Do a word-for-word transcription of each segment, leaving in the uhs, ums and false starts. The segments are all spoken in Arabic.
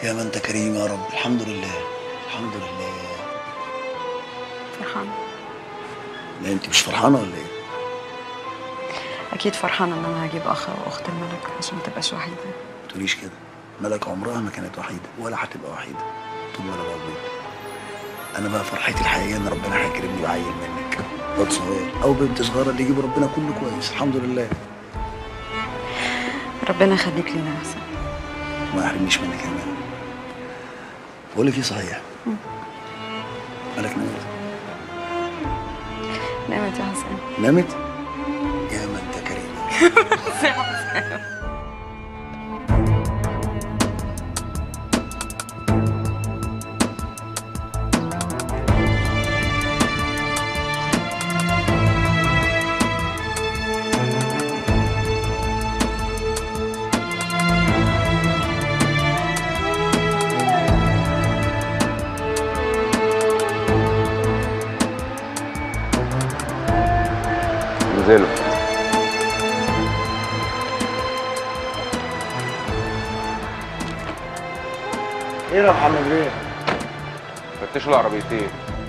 يا ما انت كريم يا رب. الحمد لله الحمد لله. فرحانة. لا انت مش فرحانه ولا ايه؟ أكيد فرحانة إن أنا هجيب أخ أو أخت الملك عشان ما تبقاش وحيدة. ما تقوليش كده، ملك عمرها ما كانت وحيده ولا هتبقى وحيده طول ما انا موجود. انا بقى فرحتي الحقيقيه ان ربنا هيكرمني بعيل منك، واد صغير او بنت صغيره اللي يجيب ربنا كله كويس. الحمد لله. ربنا يخليك لينا يا حسن. ما يحرمنيش منك يا مان. بقول لك ايه صحيح؟ مالك نامت؟ نامت يا حسن. نامت؟ يا ما انت كريم. انزلوا. ايه يا محمد بيه؟ فتشوا العربيتين.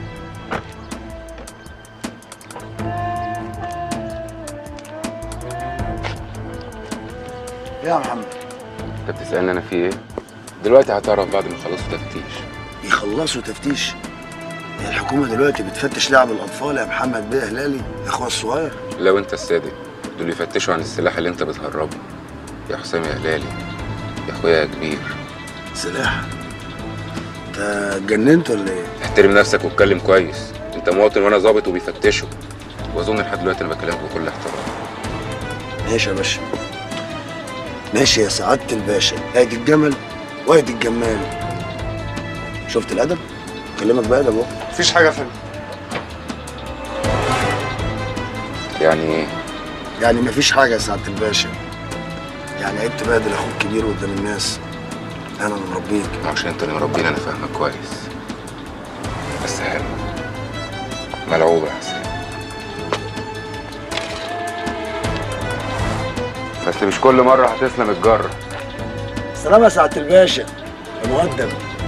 ايه يا محمد؟ انت بتسألني انا في ايه؟ دلوقتي هتعرف بعد ما يخلصوا تفتيش. يخلصوا تفتيش؟ هي الحكومه دلوقتي بتفتش لعب الاطفال يا محمد بيه هلالي يا اخويا الصغير؟ لو انت الصادق دول يفتشوا عن السلاح اللي انت بتهربه يا حسام يا هلالي يا اخويا يا كبير. سلاح؟ انت اتجننت ولا ايه؟ احترم نفسك واتكلم كويس، انت مواطن وانا ظابط وبيفتشوا، واظن لحد دلوقتي انا بكلمك بكل احترام. ماشي يا باشا، ماشي يا سعاده الباشا. ادي الجمل وادي الجمال. شفت الادب؟ بكلمك بادب اهو. مفيش حاجه يا فندم. يعني ايه؟ يعني مفيش حاجه يا سعاده الباشا. يعني عيب تبادل اخوك كبير قدام الناس. انا اللي مربيك. عشان انت اللي مربيني انا فاهمك كويس، بس حلو ملعوبه يا حسين. بس مش كل مره هتسلم الجره. سلام يا سعاده الباشا يا مقدم.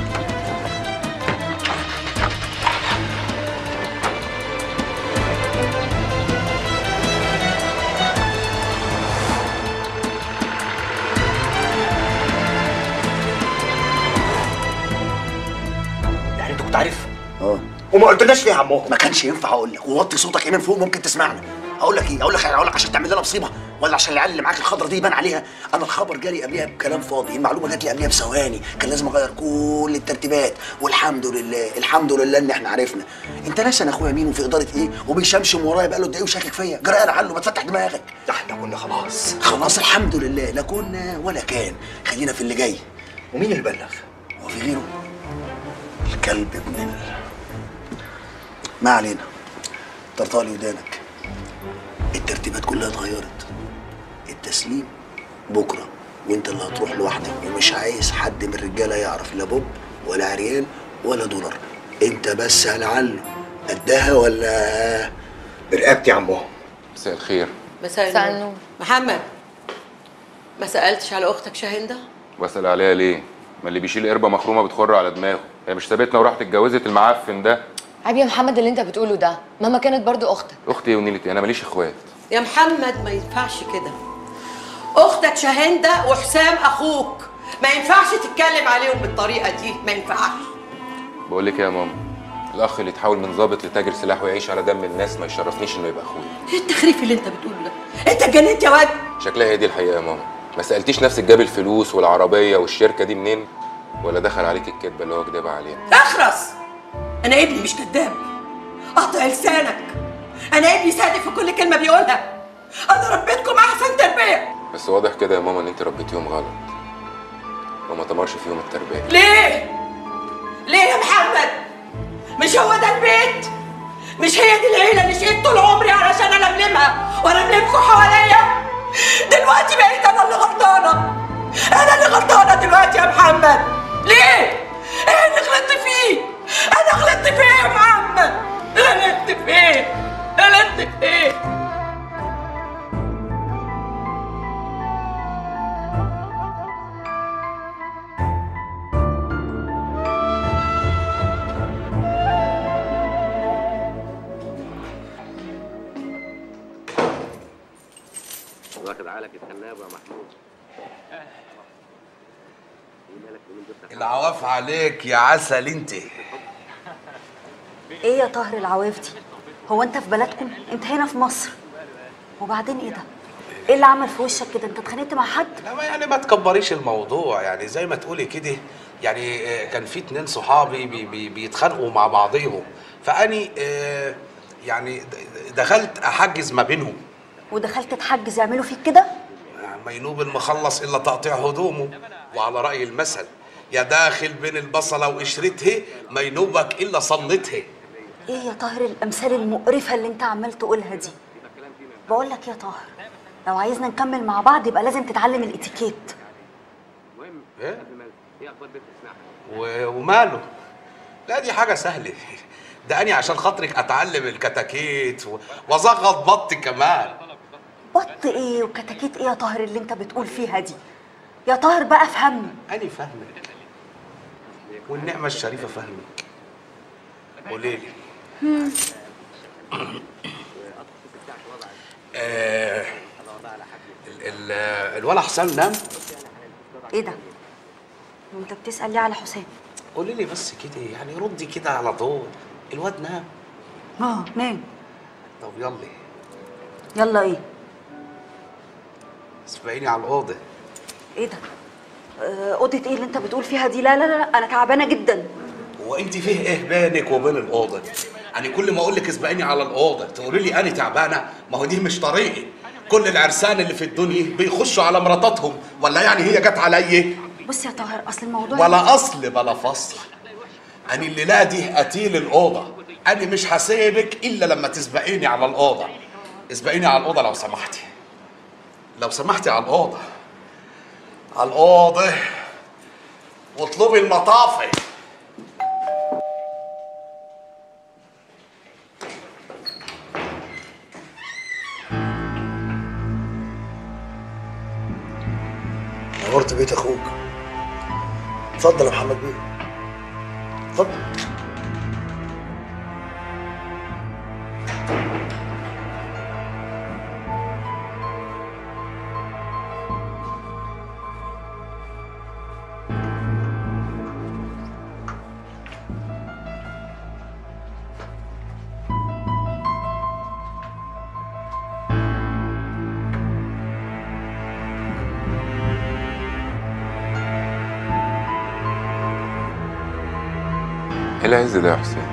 يعني انت كنت عارف؟ اه. وما قلتلناش ليه يا عمو؟ ما كانش ينفع اقول لك. ووطي صوتك من فوق ممكن تسمعنا. اقول لك ايه؟ اقول لك اقول لك عشان تعمل لنا مصيبه ولا عشان العيال اللي معاك الخضره دي يبان عليها؟ انا الخبر جالي قبلها بكلام فاضي، المعلومه جات لي قبلها بثواني، كان لازم اغير كل الترتيبات، والحمد لله الحمد لله ان احنا عرفنا. انت ناسي انا اخويا مين وفي اداره ايه وبيشمشم ورايا بقاله قد ايه وشاكك فيا؟ جرى انا عنه ما تفتح دماغك. ده احنا كنا خلاص. خلاص الحمد لله، لا كنا ولا كان. خلينا في اللي جاي. ومين اللي بلغ؟ هو في غيره؟ الكلب ابن ال... ما علينا. طرطالي ودانك. الترتيبات كلها اتغيرت. التسليم بكره وانت اللي هتروح لوحدك، ومش عايز حد من الرجاله يعرف لا بوب ولا عريان ولا دولار. انت بس لعله قدها ولا برقبتي يا عمو. مساء الخير. مساء النور. محمد، ما سألتش على أختك شاهندة؟ بسأل عليها ليه؟ ما اللي بيشيل قربة مخرومة بتخر على دماغه، هي مش سابتنا وراحت اتجوزت المعفن ده؟ عيب يا محمد اللي انت بتقوله ده، ماما كانت برضو اختك. اختي ايه ونيلتي؟ انا ماليش اخوات. يا محمد ما ينفعش كده. أختك شاهندة وحسام أخوك، ما ينفعش تتكلم عليهم بالطريقة دي، ما ينفعش. بقول لك ايه يا ماما؟ الاخ اللي يتحول من ضابط لتاجر سلاح ويعيش على دم الناس ما يشرفنيش انه يبقى اخويا. ايه التخريف اللي انت بتقوله ده؟ انت اتجننت يا واد؟ شكلها هي دي الحقيقه يا ماما. ما سالتيش نفسك جاب الفلوس والعربيه والشركه دي منين؟ ولا دخل عليك الكذبه اللي هو كدبها علينا؟ اخرس. انا ابني مش كذاب. قطع لسانك. انا ابني صادق في كل كلمه بيقولها. انا ربيتكم احسن تربيه. بس واضح كده يا ماما ان انت ربيتيهم غلط وما تمرش فيهم التربيه. ليه؟ ليه يا محمد؟ مش هو ده البيت؟ مش هي دي العيله اللي شقيت طول عمري علشان الملمها والملمكم حواليا؟ دلوقتي بقيت انا اللي غلطانه. انا اللي غلطانه دلوقتي يا محمد. ليه؟ ايه اللي غلطت فيه؟ انا غلطت في ايه يا محمد؟ غلطت في ايه؟ غلطت في ايه؟ واخد عقلك الخلاب يا محمود. العواف عليك يا عسل انت. ايه يا طاهر العواف دي؟ هو انت في بلدكم؟ انت هنا في مصر. وبعدين ايه ده؟ ايه اللي عمل في وشك كده؟ انت اتخانقت مع حد؟ لا ما يعني ما تكبريش الموضوع، يعني زي ما تقولي كده، يعني كان في اتنين صحابي بي بي بيتخانقوا مع بعضيهم، فاني آه يعني دخلت احجز ما بينهم. ودخلت تحجز يعملوا فيك كده؟ ما ينوب المخلص الا تقطيع هدومه، وعلى راي المثل يا داخل بين البصله وقشرتها ما ينوبك الا صنتها. ايه يا طاهر الامثال المقرفه اللي انت عمال تقولها دي؟ بقول لك يا طاهر، لو عايزنا نكمل مع بعض يبقى لازم تتعلم الاتيكيت. ايه؟ وماله؟ لا دي حاجه سهله، ده اني عشان خاطرك اتعلم الكتاكيت واظغط بطي كمان. بط ايه وكتاكيت ايه يا طاهر اللي انت بتقول فيها دي؟ يا طاهر بقى افهمني. أنا فاهمك والنعمة الشريفة فاهمك. قولي لي. آه ال الولا حسام نام؟ ايه ده؟ وانت بتسأل ليه على حسام؟ قولي لي بس كده، يعني ردي كده على طول. الواد نام؟ اه نام. طب يلا. يلا ايه؟ اسبقيني على الأوضة. ايه ده؟ اوضه ايه اللي انت بتقول فيها دي؟ لا لا لا انا تعبانه جدا. هو انت فيه ايه بينك وبين الاوضه؟ يعني كل ما اقول لك اسبقيني على الاوضه تقولي لي انا تعبانه؟ ما هو دي مش طريقي. كل العرسان اللي في الدنيا بيخشوا على مراتاتهم، ولا يعني هي جت عليا؟ بص يا طاهر، اصل الموضوع ولا اصل بلا فصل. انا الليله دي قتيل الاوضه، انا مش هسيبك الا لما تسبقيني على الاوضه. اسبقيني على الاوضه لو سمحتي. لو سمحتي على الاوضه. على الأوضة واطلبي المطافي. نورت بيت أخوك. اتفضل يا محمد بيه. اتفضل. ايه العز ده يا حسين؟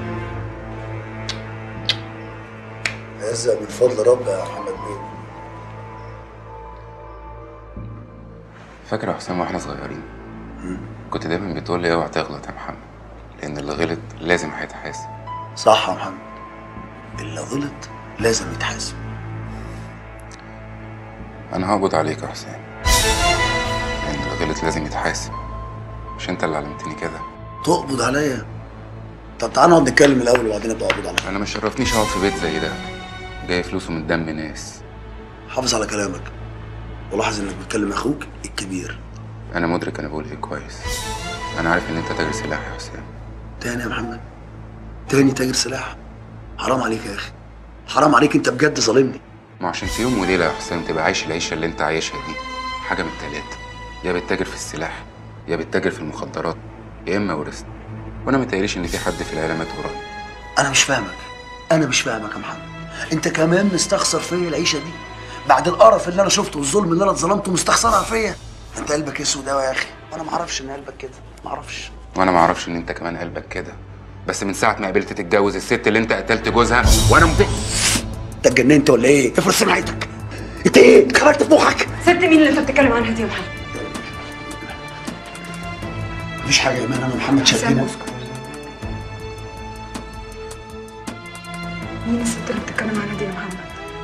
عز من فضل ربي يا محمد بيه. فاكر يا حسام واحنا صغيرين كنت دايما بتقول لي اوعى تغلط يا محمد، لان اللي غلط لازم هيتحاسب. صح يا محمد، اللي غلط لازم يتحاسب. انا هقبض عليك يا حسام، لان اللي غلط لازم يتحاسب. مش انت اللي علمتني كده؟ تقبض عليا؟ طب تعالى نقعد نتكلم الاول وبعدين ابقى اقبض عليك. انا ما شرفنيش اقعد في بيت زي ده جاي فلوسه من دم ناس. حافظ على كلامك ولاحظ انك بتكلم اخوك الكبير. انا مدرك انا بقول ايه كويس. انا عارف ان انت تاجر سلاح يا حسام. تاني يا محمد؟ تاني تاجر سلاح؟ حرام عليك يا اخي، حرام عليك، انت بجد ظالمني. ما عشان في يوم وليله يا حسام تبقى عايش العيشه اللي انت عايشها دي، حاجه من التلاته، يا بتتاجر في السلاح يا بتتاجر في المخدرات يا اما ورثت. وانا ما تقليش ان في حد في العيله مات ورايا. انا مش فاهمك، انا مش فاهمك يا محمد. انت كمان مستخسر فيا العيشه دي بعد القرف اللي انا شفته والظلم اللي انا اتظلمته، مستخسرها فيا؟ انت قلبك اسود قوي يا اخي، وانا ما اعرفش ان قلبك كده، ما اعرفش. وانا ما اعرفش ان انت كمان قلبك كده، بس من ساعه ما قبلت تتجوز الست اللي انت قتلت جوزها وانا مت... انت اتجننت ولا ايه؟ افرض سمعتك. انت ايه؟ خرجت في مخك؟ ست مين اللي انت بتتكلم عنها دي يا محمد؟ مفيش حاجه يا ايمان، انا محمد شاهدين. مين الست اللي بتتكلم عنها دي يا محمد؟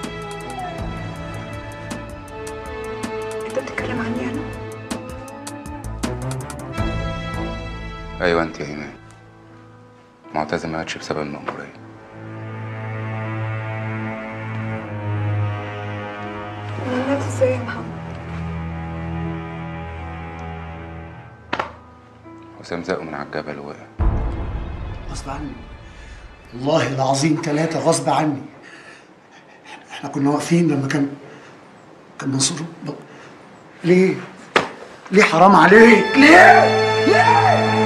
انت بتتكلم عني انا؟ ايوه انت يا ايمان. معتزه ما ماتش بسبب المأمورية. مات ازاي يا محمد؟ حسام زقه من على الجبل ووقع. غصب عني، والله العظيم ثلاثة غصب عني. احنا كنا واقفين لما كان كان منصور ب... ليه؟ ليه حرام عليك؟ ليه؟ ليه؟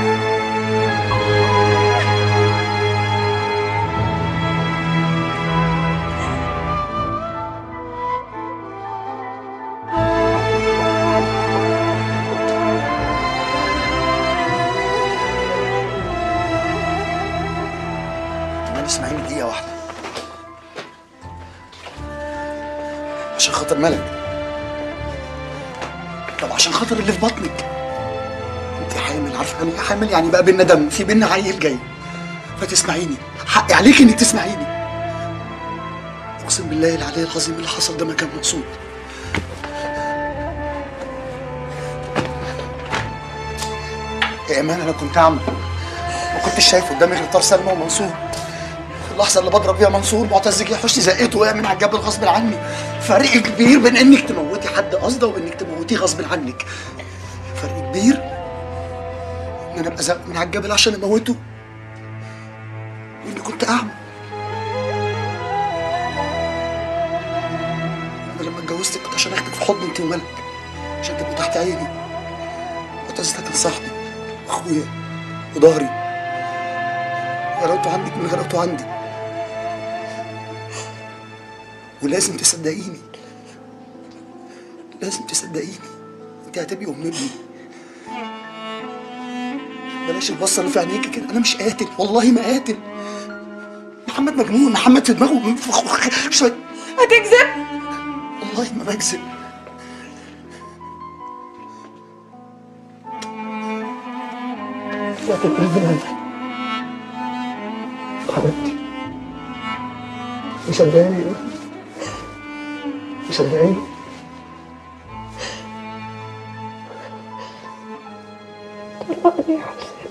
كمان اسمعيني دقيقة واحدة عشان خاطر ملك. طب عشان خاطر اللي في بطنك. انت حامل، عارفه يعني ايه حامل؟ يعني بقى بينا دم، في بينا عيل جاي. فتسمعيني، حقي عليكي انك تسمعيني. اقسم بالله العلي العظيم اللي حصل ده ما كان مقصود. يا ايمان انا كنت اعمى، ما كنتش شايف قدامي غير طار سلمى ومنصور. في اللحظه اللي بضرب فيها منصور معتز جه حسني زقته وقع من على الجبل غصب عني. فرق كبير بين انك تموتي حد قصده وانك تموتيه غصب عنك. فرق كبير ان انا ابقى زق من على الجبل عشان اموته واني كنت اعمى. انا لما اتجوزتك كنت عشان اخدك في حضني انت وملك، عشان تبقوا تحت عيني. معتز ده كان صاحبي واخويا وظهري. غلاوته عندك من غلاوته عندي، ولازم تصدقيني، لازم تصدقيني. انت هتبقي ام ابني. بلاش البصه اللي في عينيكي كده. انا مش قاتل، والله ما قاتل. محمد مجنون، محمد في دماغه شويه. هتكذب؟ والله ما بكذب. يا ربنا حبيبتي، مصدقاني؟ مصدقاني؟ طلقني يا حسين.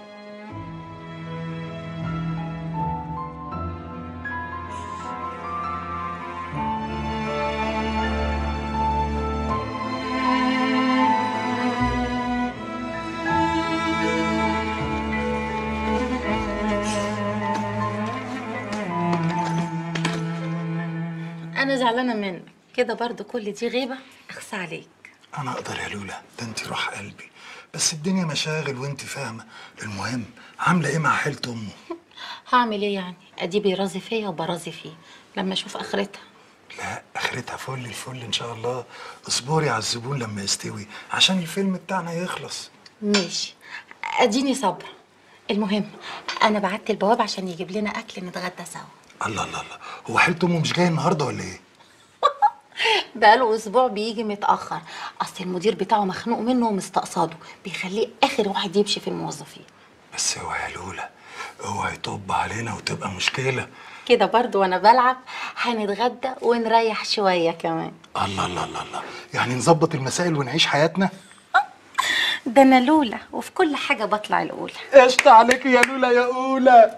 أنا زعلانة منك كده برضو، كل دي غيبة. أخصى عليك. أنا أقدر يا لولا، ده أنت روح قلبي، بس الدنيا مشاغل وأنت فاهمة. المهم عاملة إيه مع حيلة أمه؟ هعمل إيه يعني؟ أدي بيرازي فيا وبرازي فيه لما أشوف آخرتها. لا آخرتها فل الفل إن شاء الله. اصبري على الزبون لما يستوي عشان الفيلم بتاعنا يخلص. ماشي، أديني صبر. المهم أنا بعت البواب عشان يجيب لنا أكل نتغدى سوا. الله الله الله، هو حيلة أمه مش جاي النهارده ولا إيه؟ بقاله اسبوع بيجي متاخر، اصل المدير بتاعه مخنوق منه ومستقصده، بيخليه اخر واحد يمشي في الموظفين. بس اوعي يا لولا، اوعي يطب علينا وتبقى مشكله كده برضو. وانا بلعب هنتغدى ونريح شويه كمان. الله الله الله الله، يعني نظبط المسائل ونعيش حياتنا. ده انا لولا وفي كل حاجه بطلع الاولى. قشطة عليكي يا لولا يا اولى.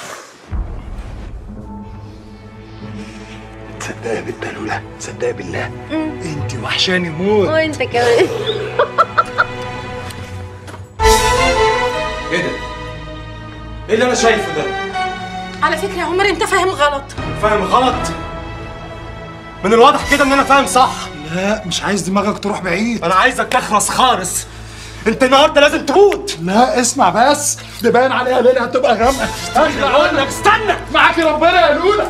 تصدقي يا بنت لولا، تصدقي بالله انت وحشاني موت. وانت كمان. ايه ده؟ ايه اللي انا شايفه ده؟ على فكره يا عمر انت فاهم غلط. فاهم غلط؟ من الواضح كده ان انا فاهم صح. لا مش عايز دماغك تروح بعيد، انا عايزك تخرس خالص. انت النهارده لازم تموت. لا اسمع بس، ده باين عليها ليله هتبقى غامقه. استنى اقول لك، استنى. معاكي ربنا يا لولا.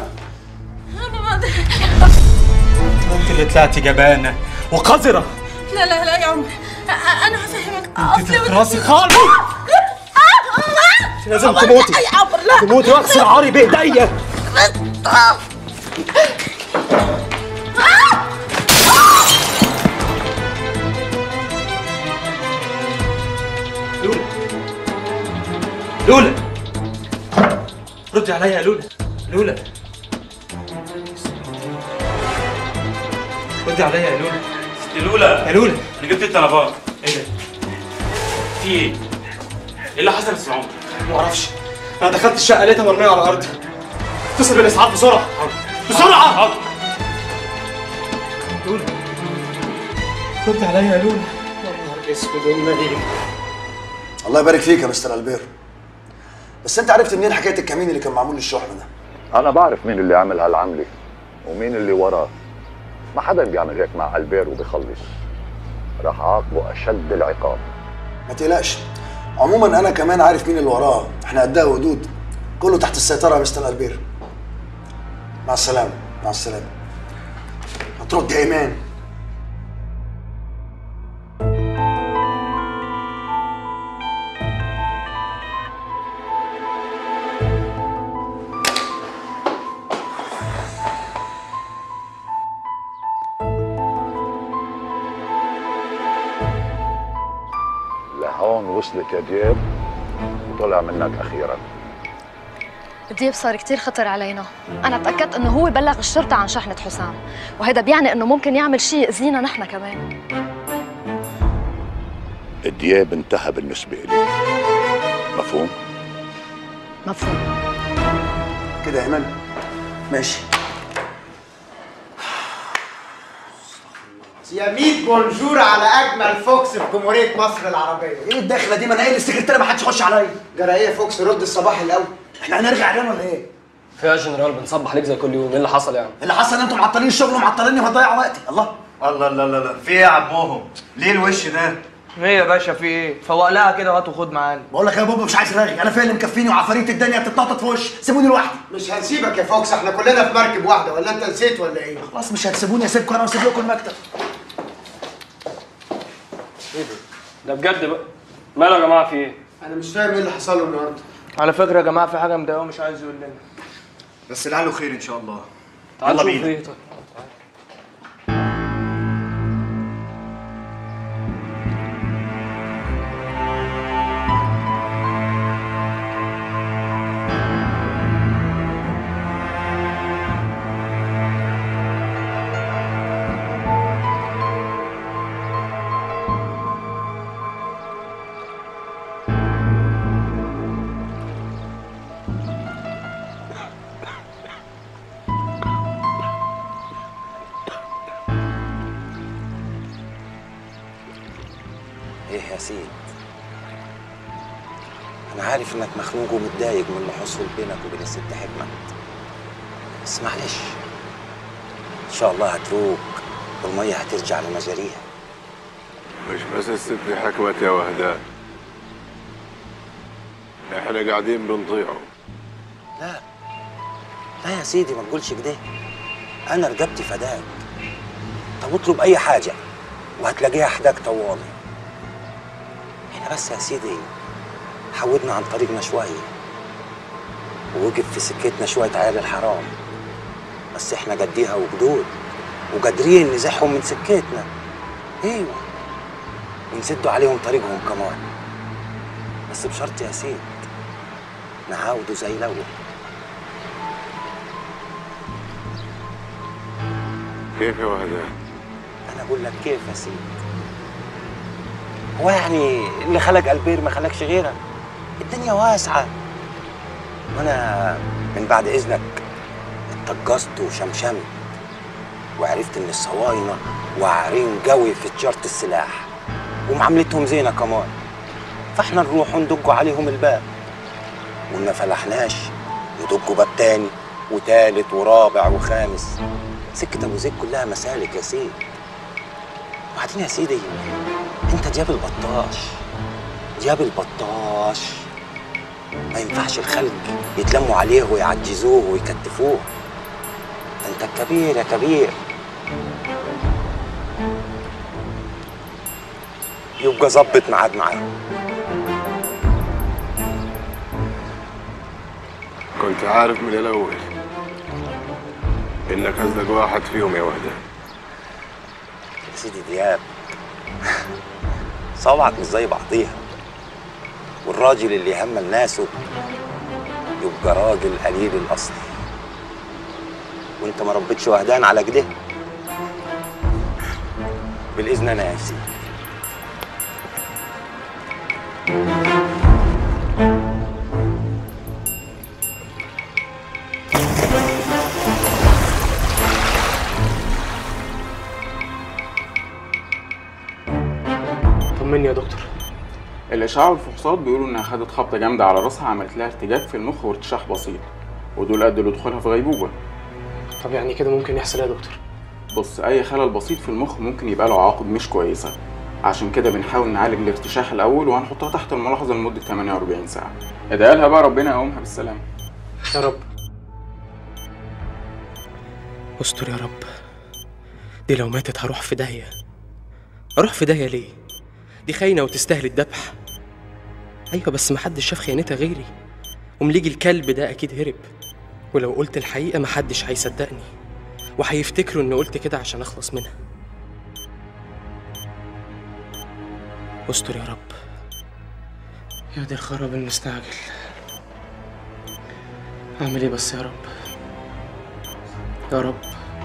انت اللي طلعتي جبانه وقذره. لا لا لا يا عمر، انا هفهمك. انت تخرسي خالص. انت لازم تموتي. يا عمر لا تموتي واغسل عاري بايديا. لولا لولا ردي عليا يا لولا. لولا ردي عليا يا لولا. ست لولا يا لولا انا جبت الطلبات. ايه ده؟ في ايه؟ ايه اللي حصل يا استاذ عمر؟ ما اعرفش، انا دخلت الشقه لقيتها مرميه على الارض. اتصل بالاسعاف بسرعه بسرعه. حاضر. لولا ردي عليا يا لولا. يا نهار اسود ومنيل. الله يبارك فيك يا مستر البير. بس انت عرفت منين حكايه الكمين اللي كان معمول للشحنه ده؟ انا بعرف مين اللي عمل هالعمله ومين اللي وراه، ما حدا بيعمل هيك مع البير وبيخلص. راح اعاقبه اشد العقاب. ما تقلقش، عموما انا كمان عارف مين اللي وراه، احنا قدها وقدود، كله تحت السيطره يا مستر البير. مع السلامه. مع السلامه. هترد يا ايمان. لهون وصلت يا دياب وطلع منك اخيرا. دياب صار كتير خطر علينا. أنا تأكدت إنه هو بلغ الشرطة عن شحنة حسام، وهذا بيعني إنه ممكن يعمل شيء يأذينا نحن كمان. دياب انتهى بالنسبة لي. مفهوم؟ مفهوم. كده يا ايمان؟ ماشي. يا ميت بونجور على اجمل فوكس في جمهوريه مصر العربيه. ايه الدخله دي؟ ما انا قايل للسكرتيره ما حدش يخش عليا. جرى ايه يا فوكس؟ رد الصباح الاول. احنا هنرجع جنون ولا ايه؟ في يا جنرال بنصبح عليك زي كل يوم، ايه اللي حصل يعني؟ اللي حصل ان انتوا معطلين الشغل ومعطليني وهتضيع وقتي. الله الله الله الله في ايه يا عمهم؟ ليه الوش ده؟ ايه يا باشا في ايه؟ فوق لها كده وهات وخد معانا. بقول لك يا بابا مش عايز رغي، انا فيا اللي مكفيني وعفاريت الدنيا بتتنطط في وشي، سيبوني لوحدي. مش هنسيبك يا فوكس، احنا كلنا في مركب واحده، ولا انت نسيت ولا ايه؟ خلاص مش هتسيبوني، اسيبكم انا واسيب لكم المكتب. ايه ده؟ ده بجد بقى؟ ماله يا جماعه في ايه؟ انا مش فاهم ايه اللي حصل له النهارده. على فكره يا جماعه في حاجه مضايقاه مش عايز يقول لنا، بس لعله خير ان شاء الله. تعال نشوف ايه. طيب ايه يا سيد، انا عارف انك مخنوق ومتضايق من اللي حصل بينك وبين الست حكمت، بس معلش ان شاء الله هتروق والميه هترجع لمجاريها. مش بس الست حكمت يا وهدان، احنا قاعدين بنضيعوا. لا لا يا سيدي ما تقولش كده، انا رقبتي فداك. طب اطلب اي حاجه وهتلاقيها حداك طوالي. احنا بس يا سيدي حودنا عن طريقنا شويه ووقف في سكتنا شويه عيال الحرام، بس احنا قديها وجدود وقادرين نزحهم من سكتنا. ايوه ونسدوا عليهم طريقهم كمان، بس بشرط يا سيد نعاودوا زي الاول. كيف يا وهدان؟ انا اقول لك كيف يا سيد، هو يعني اللي خلق البير ما خلقش غيرها؟ الدنيا واسعه، وانا من بعد اذنك اتجصت وشمشمت وعرفت ان الصواينه واعرين قوي في تجاره السلاح ومعاملتهم زينه كمان، فاحنا نروح وندقوا عليهم الباب، وإن فلحناش ندقوا باب تاني وتالت ورابع وخامس. سكة أبو زيد كلها مسالك يا سيدي. وبعدين يا سيدي أنت دياب البطاش، دياب البطاش ما ينفعش الخلق يتلموا عليه ويعجزوه ويكتفوه. أنت الكبير يا كبير، يبقى ظبط ميعاد معاهم. كنت عارف من الأول إنك أصدق واحد فيهم يا وهدان. يا سيدي دياب صوابعك مش زي بعضيها، والراجل اللي يهمل ناسه يبقى راجل قليل الأصل، وأنت ما ربيتش وهدان على كده. بالإذن أنا يا سيدي. طمني يا دكتور. الاشعاع والفحوصات بيقولوا انها خدت خبطه جامده على راسها، عملت لها ارتجاج في المخ وارتشاح بسيط، ودول ادوا لدخولها في غيبوبه. طب يعني كده ممكن يحصل ايه يا دكتور؟ بص، اي خلل بسيط في المخ ممكن يبقى له عواقب مش كويسه، عشان كده بنحاول نعالج الارتشاح الاول وهنحطها تحت الملاحظه لمده ثمانية وأربعين ساعه. ادعي لها بقى ربنا يقومها بالسلامه. يا رب. استر يا رب. دي لو ماتت هروح في داهيه. اروح في داهيه ليه؟ دي خاينه وتستاهل الذبح. ايوه بس محدش شاف خيانتها غيري، ومليجي الكلب ده اكيد هرب، ولو قلت الحقيقه محدش هيصدقني وهيفتكروا اني قلت كده عشان اخلص منها. استر يا رب. يا دي الخراب المستعجل. اعمل ايه بس يا رب؟ يا رب.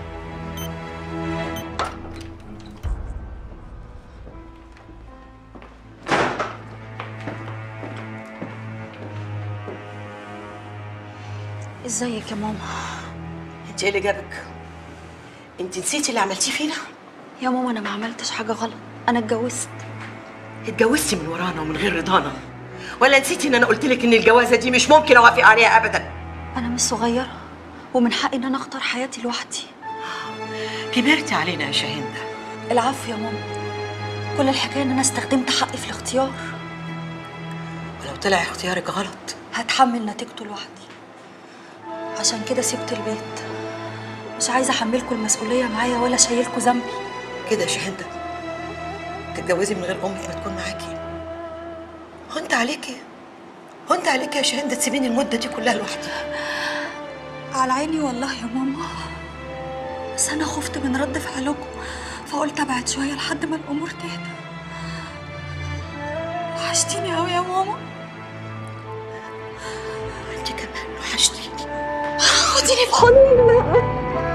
ازيك يا ماما؟ انت ايه اللي جابك؟ انت نسيتي اللي عملتيه فينا؟ يا ماما انا ما عملتش حاجه غلط، انا اتجوزت. اتجوزتي من ورانا ومن غير رضانا، ولا نسيتي ان انا قلت لك ان الجوازه دي مش ممكن اوافق عليها ابدا؟ انا مش صغيره ومن حقي ان انا اختار حياتي لوحدي. كبرتي علينا يا شاهندة. العفو يا ماما، كل الحكايه ان انا استخدمت حقي في الاختيار، ولو طلع اختيارك غلط هتحمل نتيجته لوحدي. عشان كده سبت البيت، مش عايزه احملكوا المسؤوليه معايا ولا شايلكوا ذنبي. كده يا شاهندة تتجوزي من غير امك ما تكون معاكي؟ هو انت عليكي هو انت عليكي يا شاهندة تسيبيني المده دي كلها لوحدي؟ على عيني والله يا ماما، بس انا خفت من رد فعلكم فقلت ابعد شويه لحد ما الامور تهدى. وحشتيني قوي يا ماما. انت كمان وحشتيني. خديني في حضنك بقى.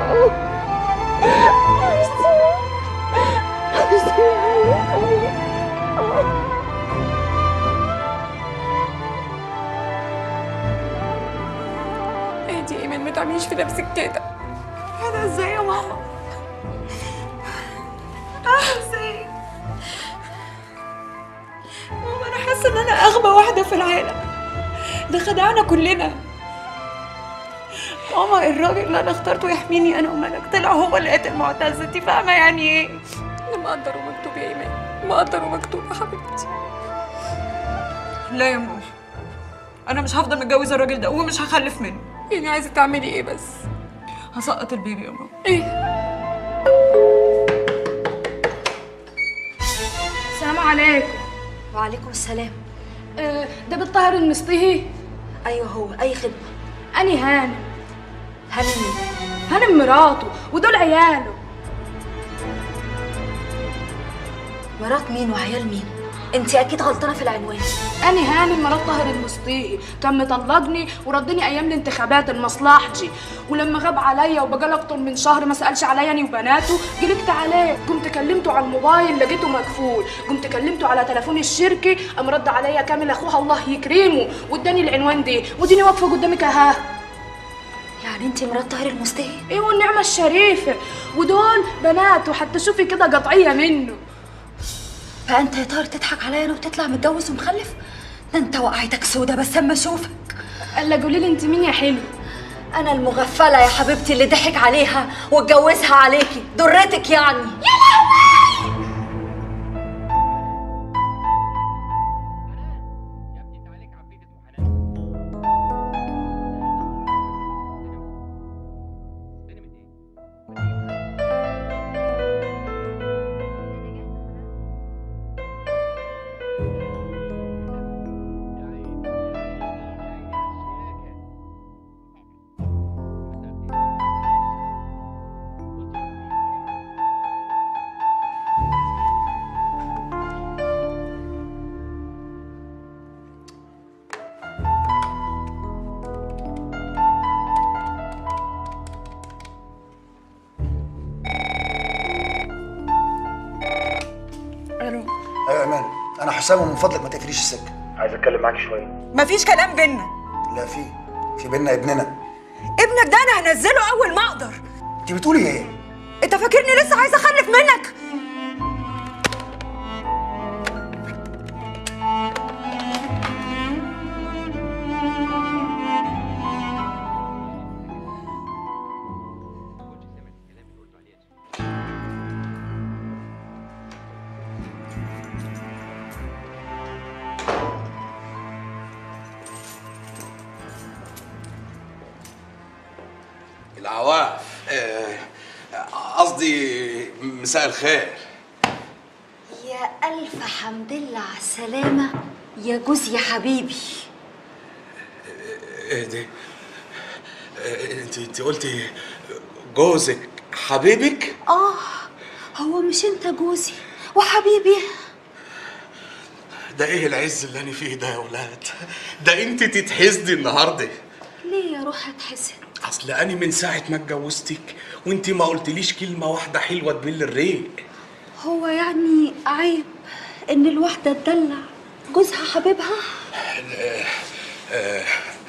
اهدي يا ايمان، ما تعمليش في نفسك كده. انا ازاي يا ماما؟ انا ازاي؟ ماما انا حاسه ان انا اغبى واحده في العالم، ده خدعنا كلنا. ماما الراجل اللي انا اخترته يحميني انا وملك طلع هو اللي قاتل معتز. انت فاهمه يعني ايه؟ ده مقدر ومكتوب يا ايمان، مقدر ومكتوب يا حبيبتي. لا يا ماما، انا مش هفضل متجوزه الراجل ده ومش هخلف منه. يعني عايزه تعملي ايه بس؟ هسقط البيبي يا ماما. ايه؟ السلام عليكم. وعليكم السلام. آه ده بالطاهر المصطهي؟ ايوه هو. اي خدمه؟ اني هانم. هانم مين؟ هانم مراته ودول عياله. مرات مين وعيال مين؟ انت اكيد غلطانه في العنوان. اني هانم مرات طاهر المصطهي، كان مطلقني وردني ايام الانتخابات لمصلحتي، ولما غاب عليا وبقى اكتر من شهر ما سالش عليا اني وبناته، جلكت عليه، قمت كلمته على الموبايل لقيته مقفول، قمت كلمته على تليفون الشركه قام رد عليا كامل اخوها الله يكرمه واداني العنوان دي وديني واقفه قدامك اها. يعني انت مرات طاهر المصطهي؟ ايوه والنعمه الشريفه، ودول بناته حتى شوفي كده قطعيه منه. فانت يا طاهر تضحك عليا انا وتطلع متجوز ومخلف؟ ده انت وقعتك سودا بس اما اشوفك. الا قولي لي انت مين يا حلو؟ انا المغفله يا حبيبتي اللي ضحك عليها واتجوزها عليكي، ضرتك يعني. يا لهوي! ايوه يا ايمان، انا حسام ومن فضلك ما تقفليش السكه. عايز اتكلم معاكي شويه. مفيش كلام بينا. لا في في بينا ابننا. ابنك ده انا هنزله اول ما اقدر. انت بتقولي ايه؟ انت فاكرني لسه عايزه اخلف منك؟ العواف. آه، قصدي مساء الخير. يا ألف حمد لله على السلامة يا جوز يا حبيبي. ايه دي؟ انت انت قلتي جوزك حبيبك؟ آه هو مش أنت جوزي وحبيبي؟ ده ايه العز اللي انا فيه ده يا ولاد؟ ده انت تتحسدي النهارده. ليه يا روح اتحسد؟ اصل انا من ساعه ما اتجوزتك وانت ما قلتليش كلمه واحده حلوه تبل الريق. هو يعني عيب إن الواحدة تدلع جوزها حبيبها؟ لا, آه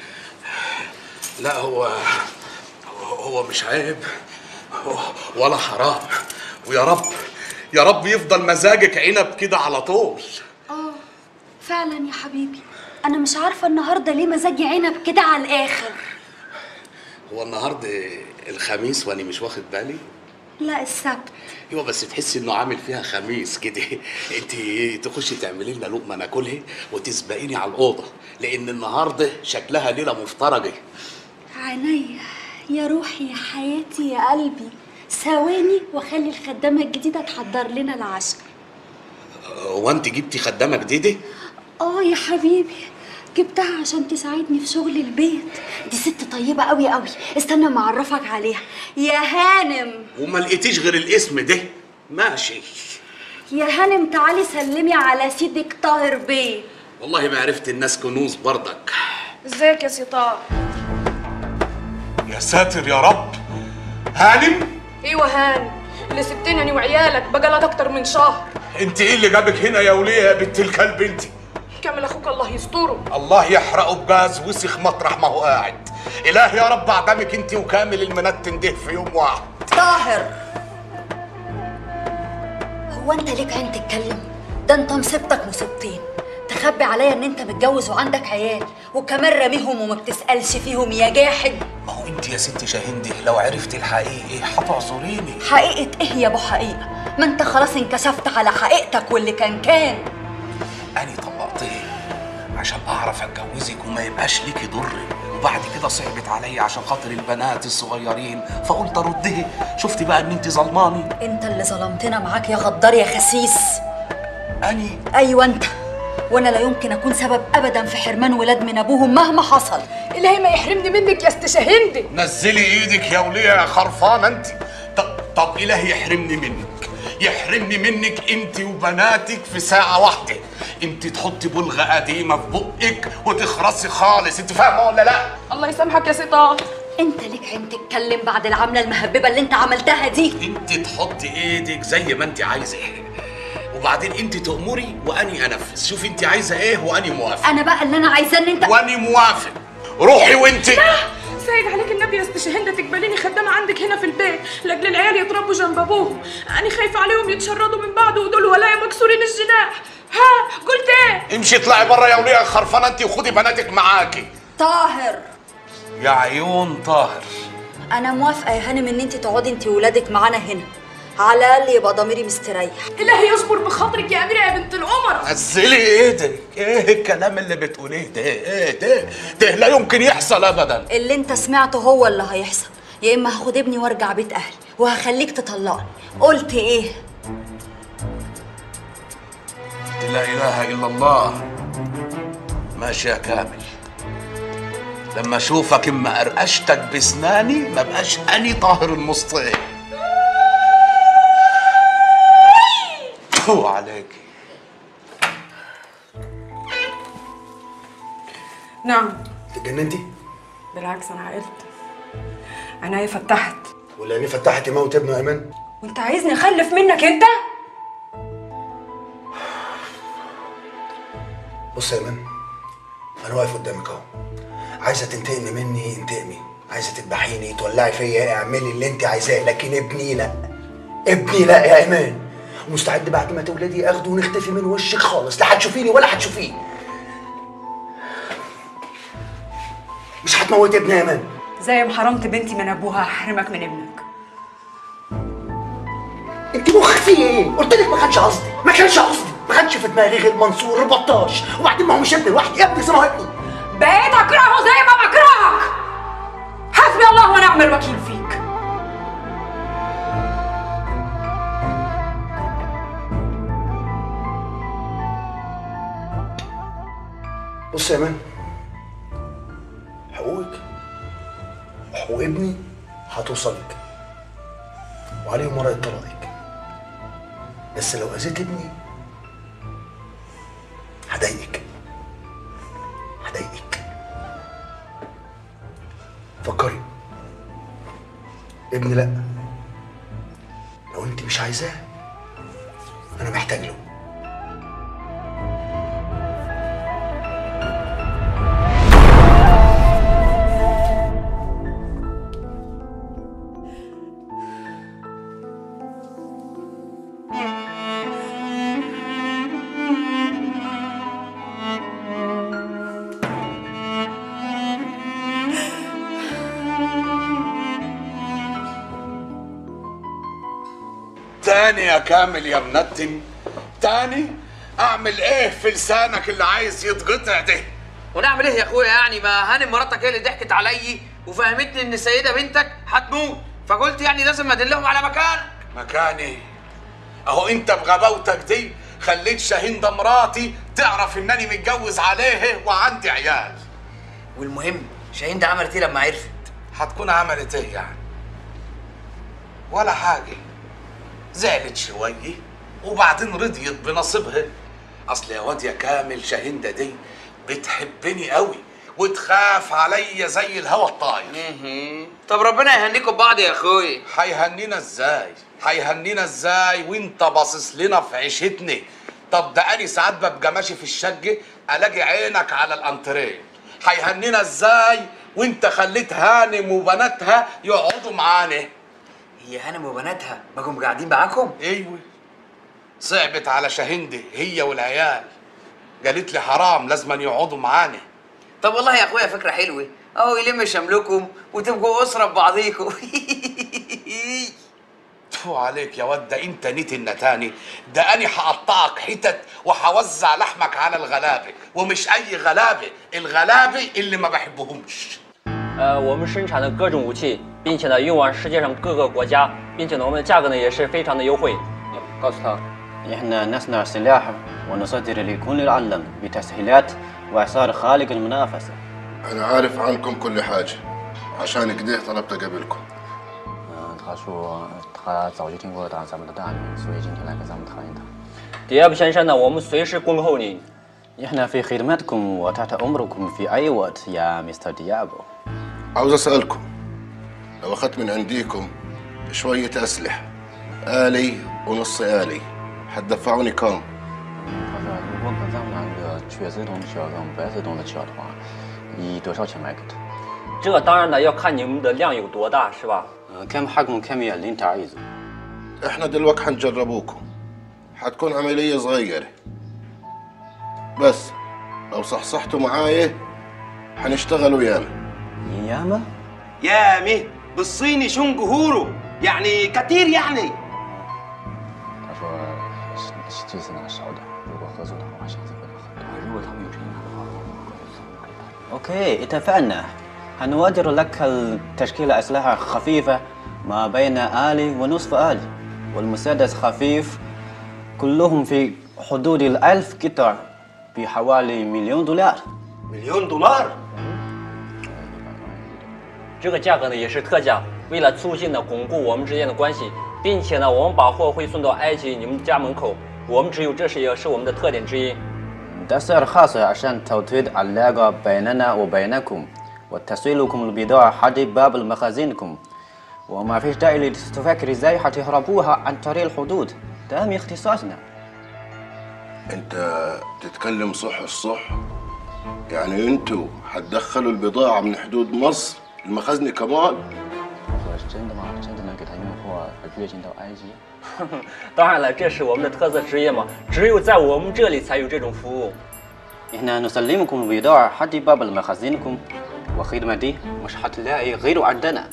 لا هو هو مش عيب ولا حرام، ويا رب يا رب يفضل مزاجك عنب كده على طول. آه فعلا يا حبيبي، أنا مش عارفة النهاردة ليه مزاجي عنب كده على الآخر. هو النهارده الخميس وأنا مش واخد بالي؟ لا السبت. ايوه بس تحسي انه عامل فيها خميس كده. انت تخشي تعملي لنا لقمه ناكلها وتسبقيني على الاوضه، لان النهارده شكلها ليله مفترجه. عينيا يا روحي يا حياتي يا قلبي، ثواني واخلي الخدامه الجديده تحضر لنا العشاء. هو انت جبتي خدامه جديده؟ اه يا حبيبي جبتها عشان تساعدني في شغل البيت. دي ست طيبه قوي قوي، استنى ما اعرفك عليها. يا هانم. وما لقيتيش غير الاسم ده؟ ماشي يا هانم تعالي سلمي على سيدك طاهر بيه. والله ما عرفت الناس كنوز برضك. ازيك يا سي طاهر؟ يا ساتر يا رب. هانم؟ ايوه هانم، اللي سبتني انا وعيالك بقالك اكتر من شهر. انت ايه اللي جابك هنا يا وليه يا بنت الكلب انت؟ كامل اخوك الله يستره. الله يحرقه بجاز وسخ مطرح ما هو قاعد. الهي يا رب اعدمك انت وكامل المنتن ده في يوم واحد. طاهر هو انت ليك عين تتكلم؟ ده انت مصيبتك مصيبتين، تخبي عليا ان انت متجوز وعندك عيال وكمان راميهم وما بتسالش فيهم يا جاحد. ما هو انت يا ست شاهندي لو عرفتي الحقيقه هتعذريني. حقيقه ايه يا ابو حقيقه؟ ما انت خلاص انكشفت على حقيقتك واللي كان كان. أنا طلقتيه عشان أعرف أتجوزك وما يبقاش ليكي ضر، وبعد كده صعبت عليا عشان خاطر البنات الصغيرين فقلت أردها. شفتي بقى إن أنت ظلماني؟ أنت اللي ظلمتنا معاك يا غدار يا خسيس. أني؟ أيوه أنت، وأنا لا يمكن أكون سبب أبدا في حرمان ولاد من أبوهم مهما حصل. إلهي ما يحرمني منك يا استشهندي. نزلي إيدك يا ولية يا خرفانة أنت. طب إلهي يحرمني منك، يحرمني منك انت وبناتك في ساعة واحدة. انت تحطي بلغة قديمة في بقك وتخرسي خالص، انت فاهمة ولا لا؟ الله يسامحك يا سي طاهر. انت ليك عين تتكلم بعد العملة المهببة اللي انت عملتها دي. انت تحطي ايدك زي ما انت عايزة، وبعدين انت تأمري واني انفذ. شوفي انت عايزة ايه واني موافق. انا بقى اللي انا عايزاه ان انت واني موافق. روحي وانت. لا سايق عليك النبي يا استشهندة تقبليني خدامة عندك هنا في البيت لاجل العيال يتربوا جنب ابوهم. انا خايفة عليهم يتشردوا من بعض ودول ولايا مكسورين الجناح. ها قلت ايه؟ امشي اطلعي بره يا وليه خرفانة انت وخدي بناتك معاكي. طاهر يا عيون طاهر، انا موافقة يا هانم ان انت تقعدي انت وولادك معانا هنا، على الاقل يبقى ضميري مستريح. الهي يصبر بخاطرك يا اميره يا بنت الامراء. نزلي ايدك. ايه الكلام اللي بتقوليه ده؟ ايه ده؟ ده لا يمكن يحصل ابدا. اللي انت سمعته هو اللي هيحصل، يا اما هاخد ابني وارجع بيت اهلي وهخليك تطلقني. قلت ايه؟ لا اله الا الله. ماشي يا كامل، لما اشوفك اما قرقشتك بسناني ما بقاش اني طاهر المسطي. هو عليكي. نعم. اتجننتي؟ بالعكس انا عقلت، عينيا فتحت. ولا عينيه فتحت يموت ابنه يا ايمان؟ وانت عايزني اخلف منك انت؟ بص يا ايمان، انا واقف قدامك اهو. عايزه تنتقمي مني انتقمي، عايزه تذبحيني تولعي فيا اعملي اللي انت عايزاه، لكن ابني لا. ابني لا يا ايمان. ومستعد بعد ما تولدي اخده ونختفي من وشك خالص، لا هتشوفيني ولا هتشوفيه. مش هتموت ابني يا ايمان. زي ما حرمت بنتي من ابوها هحرمك من ابنك. انت مخك فيه ايه؟ قلت لك ما كانش قصدي، ما كانش قصدي، ما كانش في دماغي غير منصور البطاش، وبعدين ما هو مش ابني لوحدي، ابني زي ما هو ابني. بقيت اكرهه زي ما بكرهك. هفهم حسبي الله ونعم الوكيل فيك. بص يا مان، حقوقك حقوق ابني هتوصلك وعليهم ورقة طلاقك، بس لو أذيت ابني هضايقك هضايقك. فكري ابني، لأ لو انت مش عايزاه أنا محتاج له. تاني يا كامل يا منتن، تاني اعمل ايه في لسانك اللي عايز يتقطع ده؟ ونعمل ايه يا اخويا يعني؟ ما هانم مراتك هي اللي ضحكت علي وفهمتني ان السيده بنتك هتموت، فقلت يعني لازم ادلهم على مكانك. مكاني؟ اهو انت بغباوتك دي خليت شاهين ده مراتي تعرف انني متجوز عليه وعندي عيال. والمهم شاهين ده عملت ايه لما عرفت؟ هتكون عملت ايه يعني؟ ولا حاجه، زعلت شويه وبعدين رضيت بنصيبها. اصل يا واد يا كامل شاهندة دي بتحبني قوي وتخاف عليا زي الهوا الطاير. طب ربنا يهنيكم ببعض يا اخويا. هيهنينا ازاي؟ هيهنينا ازاي وانت باصص لنا في عيشتنا؟ طب ده انا ساعات ببقى ماشي في الشقه الاقي عينك على الانتريه. هيهنينا ازاي وانت خليت هانم وبناتها يقعدوا معانا؟ هي هانم وبناتها ما كانوا قاعدين معاكم؟ ايوه، صعبت على شاهندة هي والعيال، قالت لي حرام لازم يقعدوا معانا. طب والله يا اخويا فكره حلوه، اهو يلم شملكم وتبقوا اسره ببعضيكم. تفو عليك يا واد، ده انت نيت النتاني، ده اني هقطعك حتت وهوزع لحمك على الغلابه، ومش اي غلابه، الغلابه اللي ما بحبهمش. 呃，我们生产的各种武器，并且呢运往世界上各个国家，并且呢我们的价格呢也是非常的优惠。告诉他， احنا نصنع سلاح ونصدر لكل العالم بتسهيلات وإعصار خالق المنافسة. أنا عارف عنكم كل حاجة، عشان كده طلبت قبلكم. 嗯，他说他早就听过咱咱们的大名，所以今天来跟咱们谈一谈。 迪亚布先生呢，我们随时恭候您。 احنا في خدمتكم وتحت أمركم في أي وقت يا مستر ديابو. عاوز أسألكم، لو أخذت من عنديكم شوية أسلحة آلي ونص آلي هتدفعوني كام؟ 他说如果跟咱们两个血自动的车跟白自动的车的话，以多少钱买给他？ 这当然呢要看你们的量有多大，是吧？ كم حجم الكمية اللي أنت عايزه؟ إحنا دلوقتي حنجربوكم، حتكون عملية صغيرة، بس لو صحصحتوا معايا حنشتغلوا ياما. ياما؟ يامي بالصيني شونج هورو، يعني كتير يعني. 他说这次拿少点，如果合作的话，下次会拿很多。如果他们有诚意拿的话，我们可以送给他。اوكي اتفقنا. هنوفر لك تشكيلة أسلحة خفيفة ما بين آلي ونصف آلي والمسدس خفيف، كلهم في حدود الألف قطع بحوالي مليون دولار. مليون دولار؟ 这个价格呢也是特价，为了促进呢巩固我们之间的关系，并且呢我们把货会送到埃及你们家门口，我们只有这是也是我们的特点之一。 ده سعر خاص عشان توطيد علاقة بيننا وبينكم وتسويلكم البضاعة حد باب مخازنكم، وما فيش داعي تفكر ازاي هتهربوها عن طريق الحدود، ده من اختصاصنا. أنت تتكلم صح الصح؟ يعني أنتوا هتدخلوا البضاعة من حدود مصر المخازن كمان؟ 他说真的吗？真的能给他运货越境到埃及？ 当然了，这是我们的特色职业嘛，只有在我们这里才有这种服务。 احنا نسلمكم البضاعة حد باب مخازنكم، وخدمة دي مش هتلاقي غيره عندنا.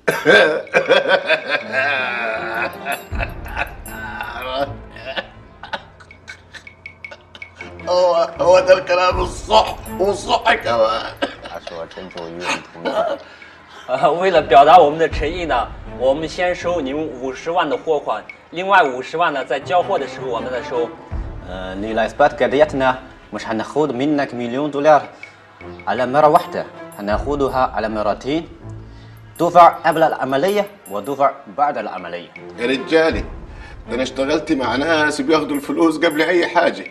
هو هو ده الكلام الصح والصح كمان. 他说真主与你同在。 啊，为为了表达我们的诚意呢，我们先收你们五十万的货款，另外五十万呢，在交货的时候我们再收。 آه، لإثبات قضيتنا مش هناخد منك مليون دولار على مرة واحدة، هناخدها على مرتين، دفع قبل العملية ودفع بعد العملية. يا رجالي ده انا اشتغلت مع ناس بياخدوا الفلوس قبل اي حاجه.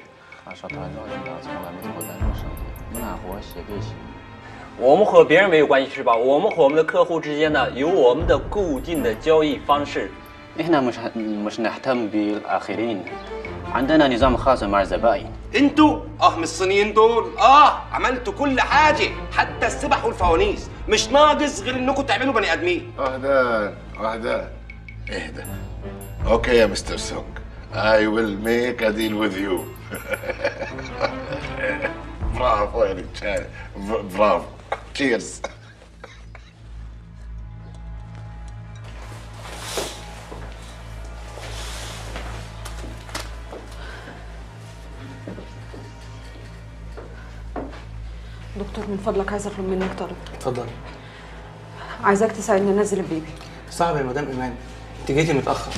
我们和别人没有关系是吧？我们和我们的客户之间呢，有我们的固定的交易方式。 احنا مش مش نهتم بالآخرين، عندنا نظام خاص مع الزبائن. انتوا اه من الصينيين دول اه عملتوا كل حاجه حتى السبح والفوانيس، مش ناقص غير انكم تعملوا بني ادمين. اهدان اهدان اهدى. اوكي يا مستر سونج I will make a deal with you. برافو يا رجال برافو. تشيرز. دكتور من فضلك عايزه اطلب منك طلب. اتفضلي. عايزاك تساعدني انزل البيبي. صعب يا مدام ايمان، انت جيتي متاخر.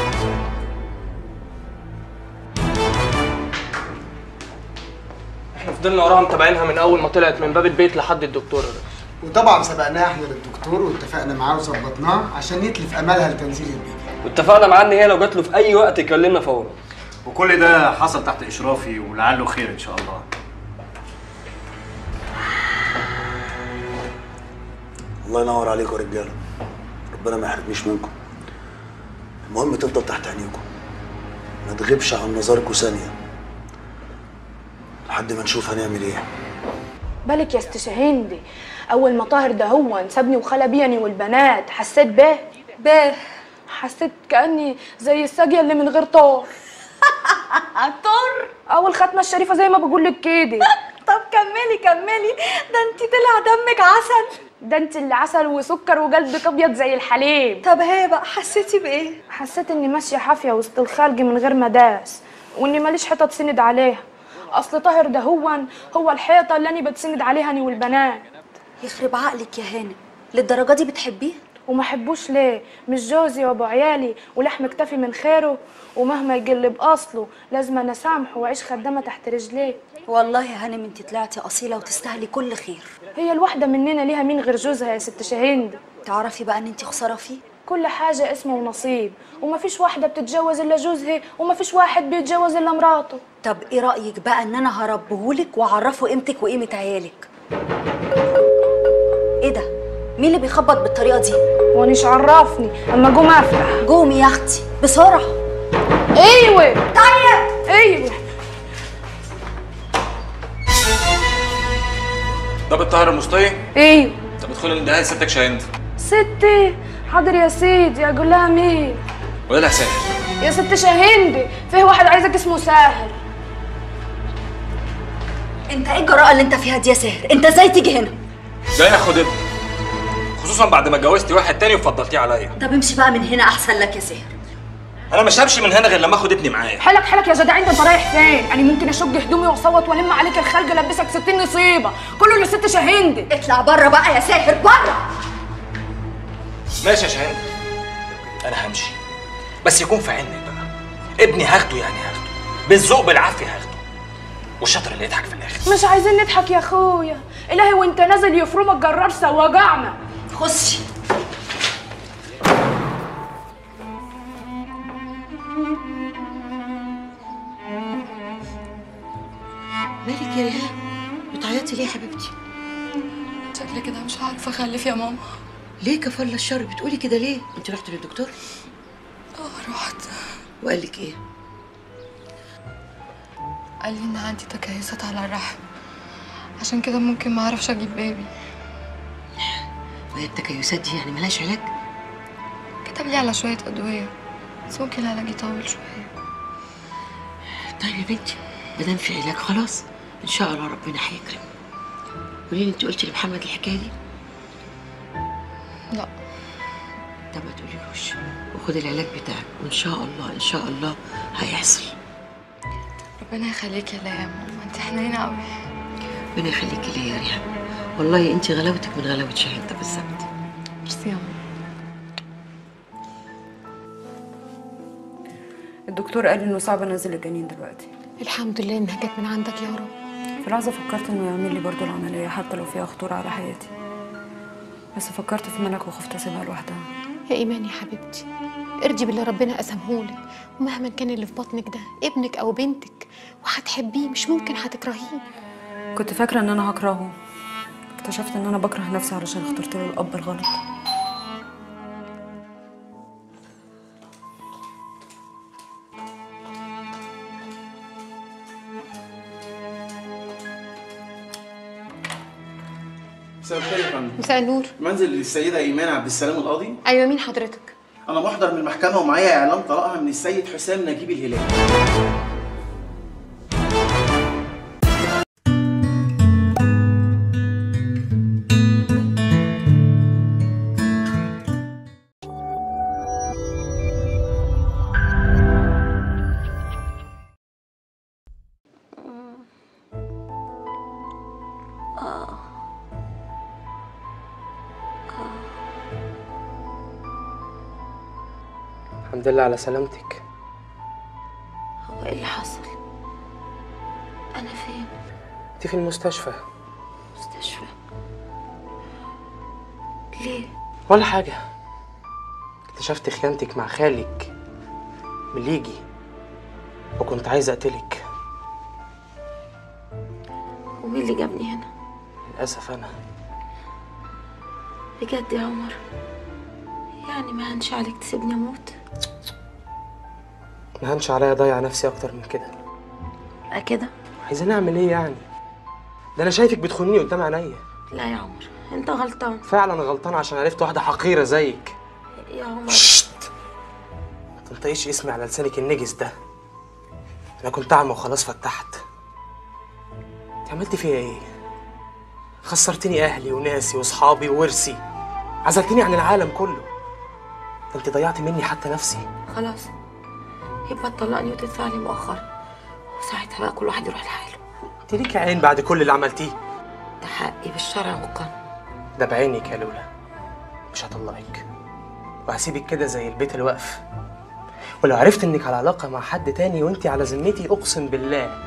احنا فضلنا وراها متابعينها من اول ما طلعت من باب البيت لحد الدكتور. وطبعا سبقناها احنا للدكتور واتفقنا معاه وظبطناه عشان يتلف املها لتنزيل البيبي. واتفقنا معاه ان هي لو جات له في اي وقت يكلمنا فورا. وكل ده حصل تحت اشرافي ولعله خير ان شاء الله. الله ينور عليكم يا رجاله، ربنا ما يحرمنيش منكم. المهم تفضل تحت عينيكم، ما تغيبش عن نظركم ثانيه لحد ما نشوف هنعمل ايه. بالك يا ست هندي، اول ما طاهر ده هو سابني وخلى بيني والبنات حسيت باه باه حسيت كاني زي الساقيه اللي من غير طار. طار؟ اول ختمه الشريفه زي ما بقول لك كده. طب كملي كملي، ده انت طلع دمك عسل. ده انت اللي عسل وسكر وقلبك ابيض زي الحليب. طب هي بقى حسيتي بايه؟ حسيت اني ماشيه حافيه وسط الخلق من غير مداس، واني ماليش حيطه تسند عليها. اصل طاهر ده هو هو الحيطه اللي انا بتسند عليها انا والبنات. يخرب عقلك يا هانم، للدرجه دي بتحبيه؟ وما احبوش ليه؟ مش جوزي وابو عيالي ولحم كتفي من خيره، ومهما يقلب اصله لازم انا اسامحه واعيش خدامه تحت رجليه. والله يا هانم انت طلعتي اصيله وتستاهلي كل خير. هي الواحده مننا ليها مين غير جوزها يا ست شاهين؟ تعرفي بقى ان انت خساره فيه؟ كل حاجه اسمه ونصيب، ومفيش واحده بتتجوز الا جوزها، ومفيش واحد بيتجوز الا مراته. طب ايه رايك بقى ان انا هربهولك واعرفه قيمتك وقيمه عيالك؟ ايه ده؟ مين اللي بيخبط بالطريقه دي؟ وانيش عرفني اما جوم افتح. قومي يا اختي بسرعه. ايوه طيب ايوه. ده بالطاهر المسطي؟ ايوه. طب ادخلي ندهي ستك شاهند. ستي حاضر يا سيدي. اقول لها مين؟ قولي لها ساهر. يا ست شاهندي فيه واحد عايزك اسمه ساهر. انت ايه الجراءه اللي انت فيها دي يا ساهر؟ انت ازاي تيجي هنا؟ جاي اخد ابني، خصوصا بعد ما اتجوزتي واحد تاني وفضلتيه عليا. طب امشي بقى من هنا احسن لك يا ساهر. انا مش همشي من هنا غير لما اخد ابني معايا. حلك حلك يا جدع، انت رايح فين؟ يعني ممكن اشج هدومي واصوت والم عليك الخلق البسك ستين نصيبه، كله اللي ست شاهندي. اطلع بره بقى يا ساهر بره. ماشي يا شاهندي، انا همشي بس يكون في عينك بقى. ابني هاخده يعني هاخده بالذوق بالعافيه هاخده، والشاطر اللي يضحك في الاخر. مش عايزين نضحك يا اخويا، الهي وانت نازل يفرمك جرار سواجعنا. خشي. مالك يا ريهام؟ بتعيطي ليه يا حبيبتي؟ شكلي كده مش عارفه اخلف يا ماما. ليه كفالة الشر بتقولي كده ليه؟ انت رحت للدكتور؟ اه رحت. وقال لك ايه؟ قال لي ان عندي تكيسات على الرحم، عشان كده ممكن ما اعرفش اجيب بيبي. وهي التكيسات دي يعني ملهاش علاج؟ كتب لي على شويه ادويه بس ممكن العلاج يطول شويه. طيب يا بنتي ما دام في علاج خلاص ان شاء الله ربنا هيكرم. قولي لي انت قلتي لمحمد الحكايه دي؟ لا. طب ما تقوليلوش وخد العلاج بتاعك وان شاء الله ان شاء الله هيحصل. ربنا يخليكي ليا يا ماما، انت حنينه قوي. ربنا يخليكي ليا يا ريهام، والله انت غلاوتك من غلاوه شاهين ده بالظبط. ميرسي يا ماما. الدكتور قال انه صعب انزل الجنين دلوقتي. الحمد لله انها جت من عندك يا رب. في لحظه فكرت انه يعمل لي برضو العمليه حتى لو فيها خطوره على حياتي، بس فكرت في ملك وخفت اسيبها لوحدها. يا ايمان يا حبيبتي، ارجي باللي ربنا قسمهولك، ومهما كان اللي في بطنك ده ابنك او بنتك وهتحبيه، مش ممكن هتكرهيه. كنت فاكره ان انا هكرهه، اكتشفت ان انا بكره نفسي علشان اخترت له الاب الغلط. مساء الخير يا فندم. مساء النور. منزل للسيدة إيمان عبد السلام القاضي؟ ايوه، مين حضرتك؟ أنا محضر من المحكمة ومعايا إعلان طلاقها من السيد حسام نجيب الهلالي. الحمد لله على سلامتك. هو ايه اللي حصل؟ انا فين؟ انت في المستشفى. مستشفى؟ ليه؟ ولا حاجة، اكتشفت خيانتك مع خالك مليجي وكنت عايز اقتلك. ومين اللي جابني هنا؟ للأسف أنا. بجد يا عمر؟ يعني ما هنش عليك تسيبني اموت؟ ما هنش عليا اضيع نفسي اكتر من كده. لا كده؟ عايزين اعمل ايه يعني؟ ده انا شايفك بتخونيني قدام عينيا. لا يا عمر، انت غلطان. فعلا غلطان عشان عرفت واحده حقيره زيك. يا عمر شت ما تنطقيش اسمي على لسانك النجس ده. انا كنت اعمى وخلاص فتحت. انت عملتي فيا ايه؟ خسرتني اهلي وناسي واصحابي وورثي، عزلتني عن العالم كله. ده انت ضيعتي مني حتى نفسي. خلاص يبقى تطلقني وتدفع لي مؤخرا، وساعتها بقى كل واحد يروح لحاله. انت ليكي عين بعد كل اللي عملتيه؟ ده حقي بالشرع والقانون. ده بعينك يا لولا. مش هطلقك وهسيبك كده زي البيت الوقف، ولو عرفت انك على علاقه مع حد تاني وانت على ذمتي اقسم بالله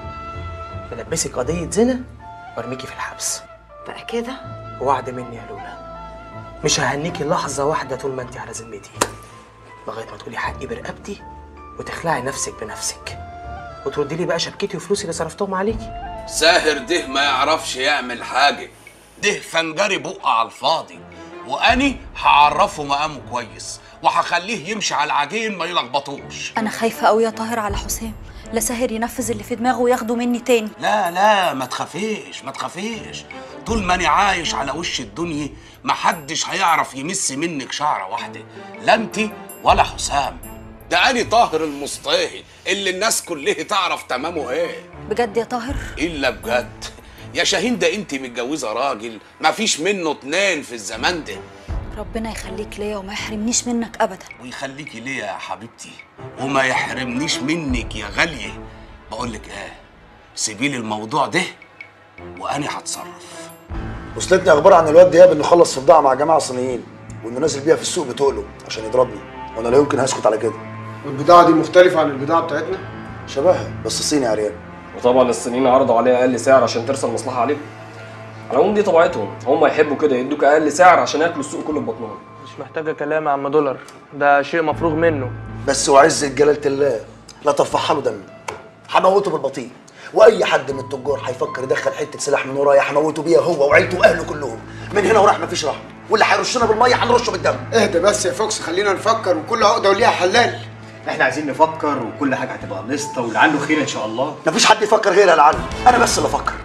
بلبسك قضيه زنا وارميكي في الحبس. بقى كده؟ وعد مني يا لولا، مش ههنيكي لحظه واحده طول ما انت على ذمتي، لغايه ما تقولي حقي برقبتي وتخلعي نفسك بنفسك وتردي لي بقى شبكتي وفلوسي اللي صرفتهم عليكي. ساهر ده ما يعرفش يعمل حاجه، ده فنجري بقى على الفاضي، واني هعرفه مقامه كويس وهخليه يمشي على العجين ما يلخبطوش. انا خايفه قوي يا طاهر على حسام، لا ساهر ينفذ اللي في دماغه وياخده مني تاني. لا لا ما تخافيش ما تخافيش، طول ما انا عايش على وش الدنيا محدش هيعرف يمس منك شعره واحده، لا انت ولا حسام. ده اني طاهر المصطاهي اللي الناس كلها تعرف تمامه ايه. بجد يا طاهر؟ الا بجد يا شاهين، ده انت متجوزه راجل ما فيش منه اتنين في الزمان ده. ربنا يخليك ليا وما يحرمنيش منك ابدا. ويخليكي ليا يا حبيبتي وما يحرمنيش منك يا غاليه. بقول لك ايه، سيبي لي الموضوع ده وانا هتصرف. وصلتني اخبار عن الواد دياب انه خلص في بضاعه مع جماعه صينيين وانه نازل بيها في السوق بتقله عشان يضربني، وانا لا يمكن هسكت على كده. والبضاعه دي مختلفه عن البضاعه بتاعتنا؟ شبهها بس صيني عريان. وطبعا الصينيين عرضوا عليه اقل سعر عشان ترسل مصلحه عليهم. على العموم دي طبيعتهم، هم يحبوا كده يدوك اقل سعر عشان ياكلوا السوق كله ببطنهم. مش محتاجه كلام يا عم دولار، ده شيء مفروغ منه. بس وعزة جلالة الله لا ترفعها له دم، هموته بالبطيء، واي حد من التجار هيفكر يدخل حته سلاح من ورايا هموته بيها هو وعيلته واهله كلهم. من هنا وراح مفيش رحمه، واللي هيرشنا بالميه هنرشه بالدم. اهدى بس يا فوكس، خلينا نفكر وكل عقده وليها حلال. احنا عايزين نفكر وكل حاجه هتبقى قسطه ولعله خير ان شاء الله. مفيش حد يفكر غيري يا لعل، انا بس اللي افكر.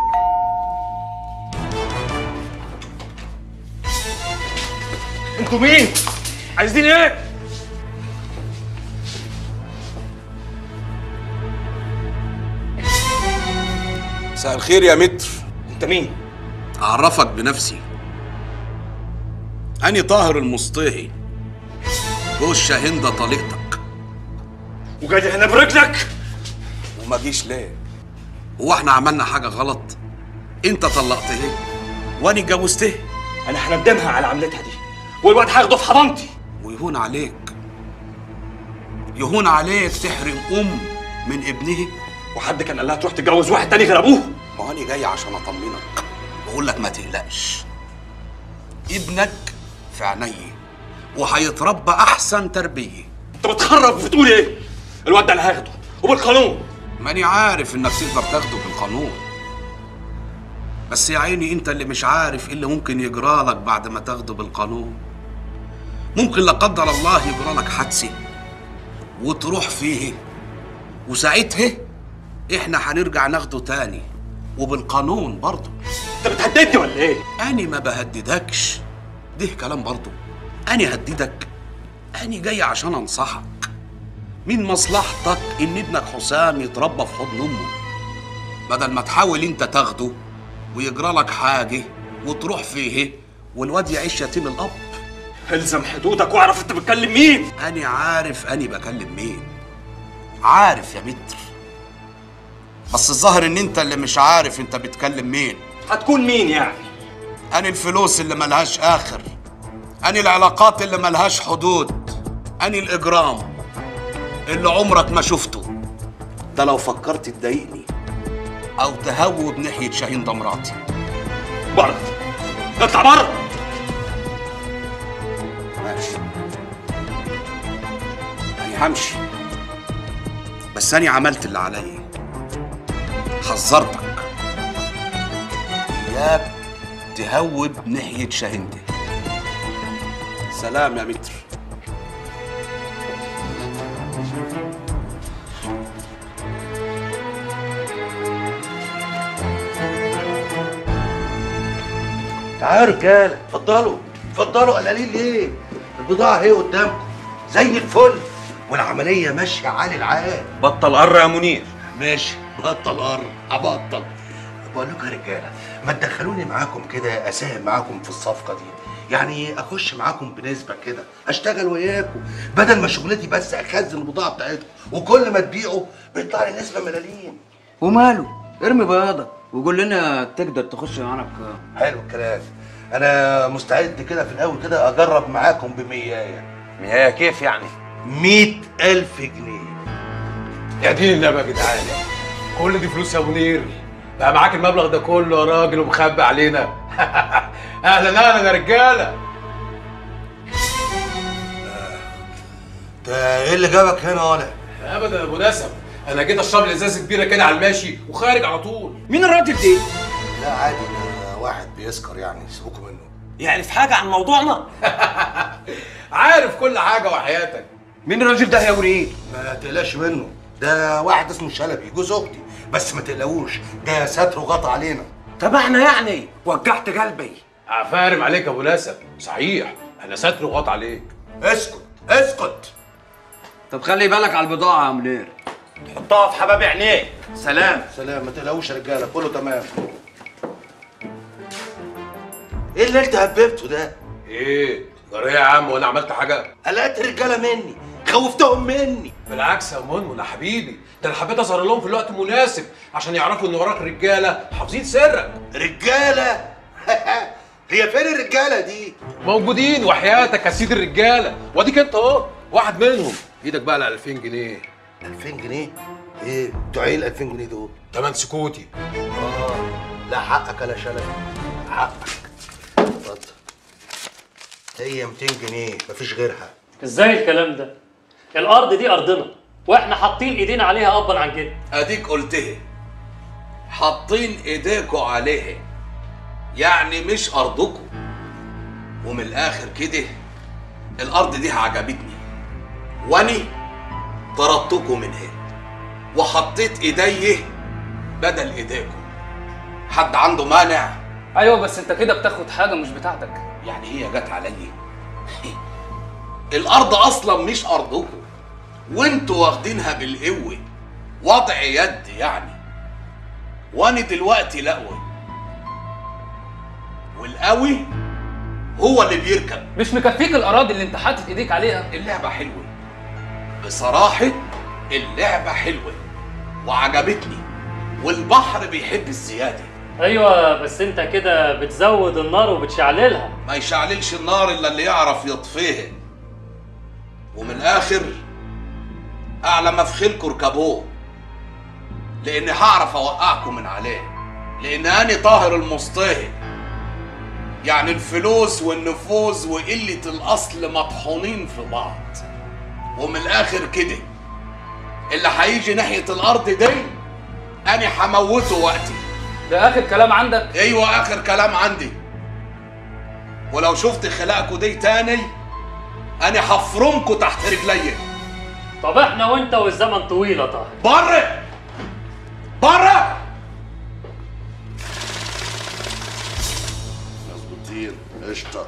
انتوا مين؟ عايزين ايه؟ مساء الخير يا متر. انت مين؟ اعرفك بنفسي، اني طاهر المصطاهي جوز شاهين ده طليقتك. وجاي هنا برجلك؟ وما جيش ليه؟ هو احنا عملنا حاجه غلط؟ انت طلقتها وانا اتجوزتها. انا هندمها على عملتها دي والواد هاخده في حضانتي. ويهون عليك يهون عليك تحرم ام من ابنه؟ وحد كان قال لها تروح تتجوز واحد تاني غير ابوه؟ ما هو انا جاي عشان اطمنك، بقول لك ما تقلقش، ابنك في عيني وهيتربى احسن تربيه. انت بتخرب وبتقول ايه؟ الواد ده انا هاخده وبالقانون. ماني عارف انك تقدر تاخده بالقانون، بس يا عيني انت اللي مش عارف ايه اللي ممكن يجرالك بعد ما تاخده بالقانون. ممكن لا قدر الله يجرالك حادثه وتروح فيه، وساعتها احنا هنرجع ناخده تاني وبالقانون برضه. انت بتهددني ولا ايه؟ انا ما بهددكش، ده كلام برضه. انا هددك؟ انا جاي عشان انصحك. من مصلحتك ان ابنك حسام يتربى في حضن امه، بدل ما تحاول انت تاخده ويجرالك حاجه وتروح فيه والواد يعيش يتيم الاب. الزم حدودك واعرف انت بتكلم مين. انا عارف انا بكلم مين، عارف يا متر، بس الظاهر ان انت اللي مش عارف انت بتكلم مين. هتكون مين يعني؟ انا الفلوس اللي ملهاش اخر، انا العلاقات اللي ملهاش حدود، انا الاجرام اللي عمرك ما شفته. ده لو فكرت تضايقني او تهوب ناحيه شاهين ده مراتي. بره، اطلع بره. ماشي، انا همشي، بس انا عملت اللي عليا، حذرتك اياك تهوب ناحيه شاهين ده. سلام يا متر. تعالوا يا رجاله، اتفضلوا اتفضلوا. قلقانين ليه؟ البضاعه اهي قدامكم زي الفل، والعمليه ماشيه عالي العال. بطل قر يا منير. ماشي، بطل قر، هبطل. بقول لكم يا رجاله، ما تدخلوني معاكم كده، اساهم معاكم في الصفقه دي، يعني اخش معاكم بنسبه كده، اشتغل وياكم، بدل ما شغلتي بس اخزن البضاعه بتاعتكم، وكل ما تبيعوا بيطلع لي نسبه ملاليم. وماله؟ ارمي بياضك وقول لنا تقدر تخش معانا بكام. حلو الكلام. انا مستعد كده في الاول كده اجرب معاكم بميايه. ميايه كيف يعني؟ مية ألف جنيه. يا دين النبي يا جدعان، كل دي فلوس يا منير؟ بقى معاك المبلغ ده كله يا راجل ومخبي علينا؟ اهلا اهلا يا رجاله. ده ايه اللي جابك هنا ولا؟ ابدا يا ابو نسب، انا جيت اشرب لي ازازه كبيره كده على الماشي وخارج على طول. مين الراجل ده؟ لا عادي، ده واحد بيسكر يعني، سيبوكوا منه. يعرف حاجه عن موضوعنا؟ عارف كل حاجه وحياتك. مين الراجل ده يا منير؟ ما تقلقش منه، ده واحد اسمه شلبي جوز اختي، بس ما تقلقوش ده ستر وغطى علينا. تبعنا يعني؟ وجعت قلبي. عفارم عليك يا ابو نسب، صحيح انا ستر وغطى عليك. اسكت اسكت. طب خلي بالك على البضاعه يا منير، حطها في حباب عينيك. سلام سلام، ما تقلقوش يا رجاله، كله تمام. ايه اللي انت هببته ده؟ ايه؟ جرى يا عم وانا عملت حاجه؟ قلقت الرجاله مني، خوفتهم مني. بالعكس يا منمن يا حبيبي، ده انا حبيت اظهر لهم في الوقت المناسب عشان يعرفوا ان وراك رجاله حافظين سرك. رجاله؟ هي فين الرجاله دي؟ موجودين وحياتك يا سيدي الرجاله، واديك انت اهو واحد منهم. ايدك بقى على ألفين جنيه. ألفين جنيه؟ ايه بتوع ايه ال ألفين جنيه دول؟ تمن سكوتي. اه لا حقك يا شلبي، حقك. اتفضل. هي ميتين جنيه مفيش غيرها. ازاي الكلام ده؟ الارض دي ارضنا واحنا حاطين ايدينا عليها ابا عن جد. اديك قلتها، حاطين ايديكوا عليها، يعني مش ارضكم. ومن الاخر كده الارض دي عجبتني واني طردتكم منها وحطيت ايديه بدل ايديكم. حد عنده مانع؟ ايوه بس انت كده بتاخد حاجه مش بتاعتك. يعني هي جت عليا؟ الارض اصلا مش ارضكم وانتوا واخدينها بالقوه، وضع يد يعني. وانا دلوقتي لقوي، والقوي هو اللي بيركب. مش مكفيك الاراضي اللي انت حاطط ايديك عليها؟ اللعبه حلوه بصراحه، اللعبه حلوه وعجبتني، والبحر بيحب الزياده. ايوه بس انت كده بتزود النار وبتشعللها. ما يشعللش النار الا اللي يعرف يطفيها. ومن الاخر اعلى ما في خيلكوا اركبوه، لاني هعرف اوقعكم من عليه، لان انا طاهر المصطهي. يعني الفلوس والنفوذ وقله الاصل مطحونين في بعض. ومن الاخر كده اللي هيجي ناحيه الارض دي انا هموته وقتي. ده اخر كلام عندك؟ ايوه اخر كلام عندي. ولو شفت خلاقكوا دي تاني انا هفرمكوا تحت رجليا. طب احنا وانت والزمن طويل يا طاهر. بره بره. مظبوطين قشطه.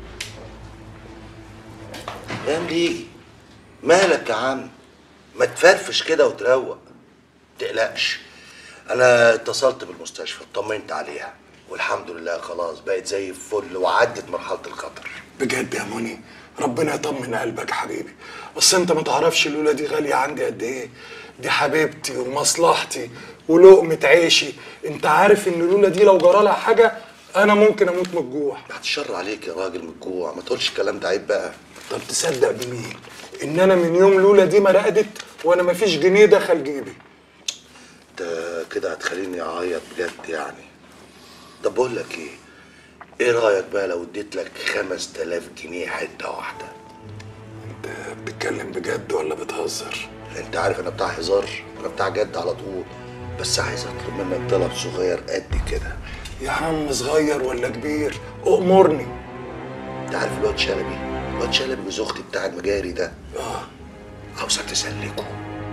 يا مليجي مالك يا عم؟ ما تفرفش كده وتروق. متقلقش، انا اتصلت بالمستشفى اطمنت عليها والحمد لله خلاص بقت زي الفل وعدت مرحله الخطر. بجد يا مني ربنا يطمن قلبك يا حبيبي. بس انت ما تعرفش اللوله دي غاليه عندي قد ايه. دي حبيبتي ومصلحتي ولقمه عيشي. انت عارف ان اللوله دي لو جرالها حاجه انا ممكن اموت من الجوع. بعد الشر عليك يا راجل من الجوع، ما تقولش الكلام ده عيب بقى. طب تصدق بمين ان انا من يوم لولا دي ما رقدت وانا ما فيش جنيه دخل جيبي. انت كده هتخليني اعيط بجد يعني. طب بقول لك ايه، ايه رايك بقى لو اديت لك خمس تلاف جنيه حته واحده؟ انت بتتكلم بجد ولا بتهزر؟ انت عارف انا بتاع هزار، انا بتاع جد على طول. بس عايز اطلب منك طلب صغير قد كده. يا عم صغير ولا كبير امرني. انت عارف الواد شلبي، الواد شلبي جوز اختي بتاع المجاري ده، اه عاوزك تسلكه.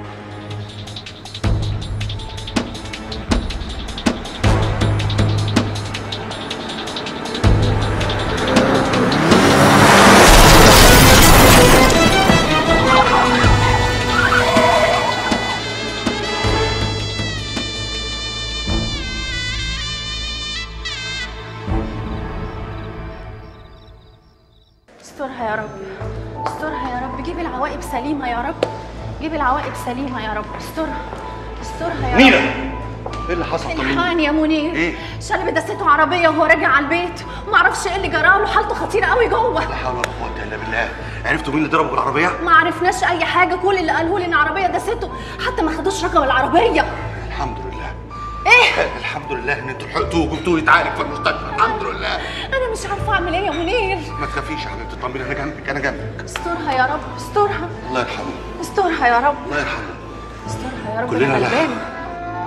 استرها يا رب، استرها يا رب، جيب العواقب سليمة يا رب، جيب العواقب سليمة يا رب، استرها استرها يا رب. مينا ايه اللي حصل؟ الحقني يا منير. ايه؟ شلبي دسته عربية وهو راجع على البيت، ومعرفش ايه اللي جراله، حالته خطيرة قوي جوه. لا حول ولا قوة الا بالله. عرفتوا مين اللي ضربه بالعربية؟ ما عرفناش أي حاجة، كل اللي قالهولي إن عربية دسته، حتى ما خدوش رقم العربية. الحمد لله. ايه؟ الحمد لله ان انتوا لحقتوه وجبتوه يتعالج في المستشفى، الحمد لله. أنا مش عارفة أعمل إيه يا منير. ما تخافيش يا حبيبتي، اطمني انا جنبك انا جنبك. استرها يا رب، استرها. الله يرحمه. استرها يا رب. الله يرحمه. استرها يا رب. كلنا أنا لها. غلبانة.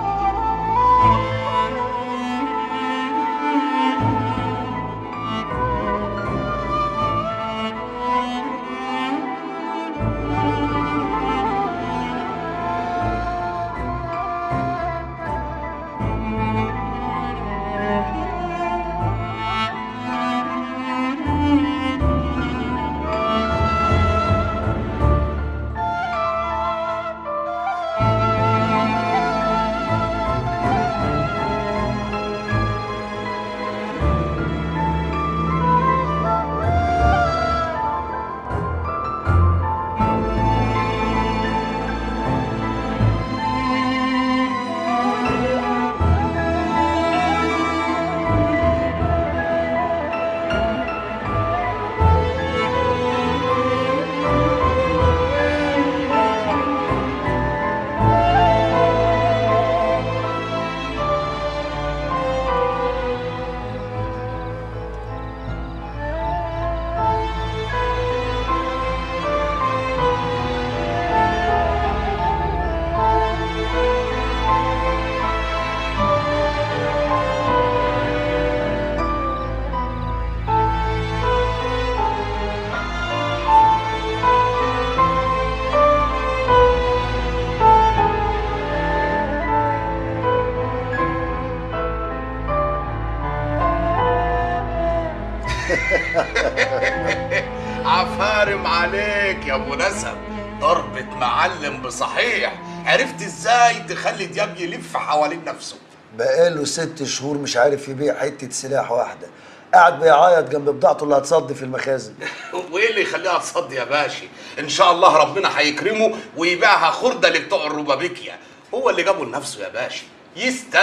عفارم عليك يا ابو نسب، ضربة معلم بصحيح. عرفت ازاي تخلي دياب يلف حوالين نفسه؟ بقاله ست شهور مش عارف يبيع حتة سلاح واحدة، قاعد بيعيط جنب بضاعته اللي هتصدي في المخازن. وايه اللي يخليها تصدي يا باشا؟ ان شاء الله ربنا هيكرمه ويبيعها خردة لبتوع الربابيكيا. هو اللي جابه لنفسه يا باشا، يستاهل.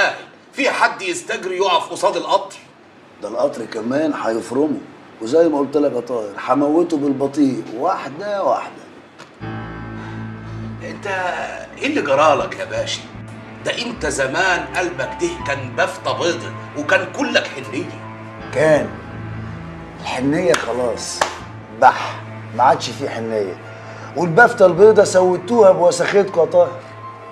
في حد يستجري يقف قصاد القطر؟ ده القطر كمان هيفرمه، وزي ما قلت لك يا طاهر هموته بالبطيء واحده واحده. انت ايه اللي جرالك يا باشا؟ ده انت زمان قلبك ده كان بفتة بيضة وكان كلك حنية. كان الحنيه خلاص بح، ما عادش فيه حنيه، والبفته البيضه سويتوها بوساختكم يا طاهر.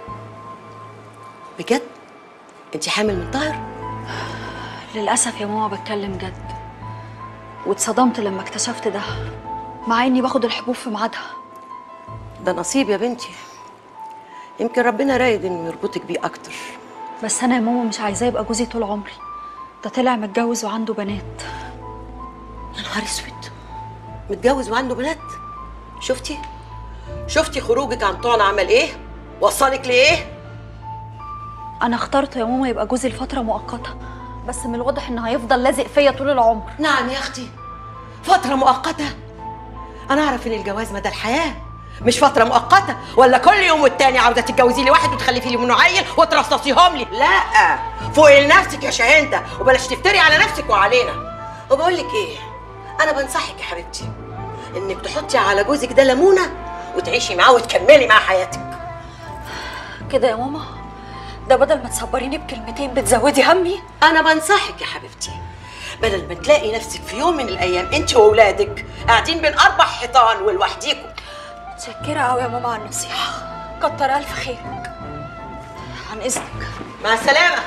بجد؟ انت حامل من طاهر؟ للأسف يا ماما بتكلم جد، واتصدمت لما اكتشفت ده، مع إني باخد الحبوب في ميعادها. ده نصيب يا بنتي، يمكن ربنا رايد انه يربطك بيه اكتر. بس أنا يا ماما مش عايزاه يبقى جوزي طول عمري، ده طلع متجوز وعنده بنات. يا نهار اسود، متجوز وعنده بنات؟ شفتي؟ شفتي خروجك عن طعن عمل ايه؟ وصلك لايه؟ أنا اخترته يا ماما يبقى جوزي لفترة مؤقتة، بس من الواضح إنه هيفضل لازق فيا طول العمر. نعم يا أختي، فترة مؤقتة؟ أنا أعرف إن الجواز مدى الحياة، مش فترة مؤقتة ولا كل يوم والتاني عاوزة تتجوزي لي واحد وتخلفي لي منه عيل وترصصيهم لي. لا، فوقي لنفسك يا شاهندة وبلاش تفتري على نفسك وعلينا. وبقول لك إيه، أنا بنصحك يا حبيبتي إنك تحطي على جوزك ده ليمونة وتعيشي معاه وتكملي معاه حياتك. كده يا ماما؟ ده بدل ما تصبريني بكلمتين بتزودي همي. أنا بنصحك يا حبيبتي، بدل ما تلاقي نفسك في يوم من الأيام أنت وأولادك قاعدين بين أربع حيطان ولوحديكم. متشكرة أوي يا ماما على النصيحة، كتر ألف خيرك. عن إذنك. مع السلامة.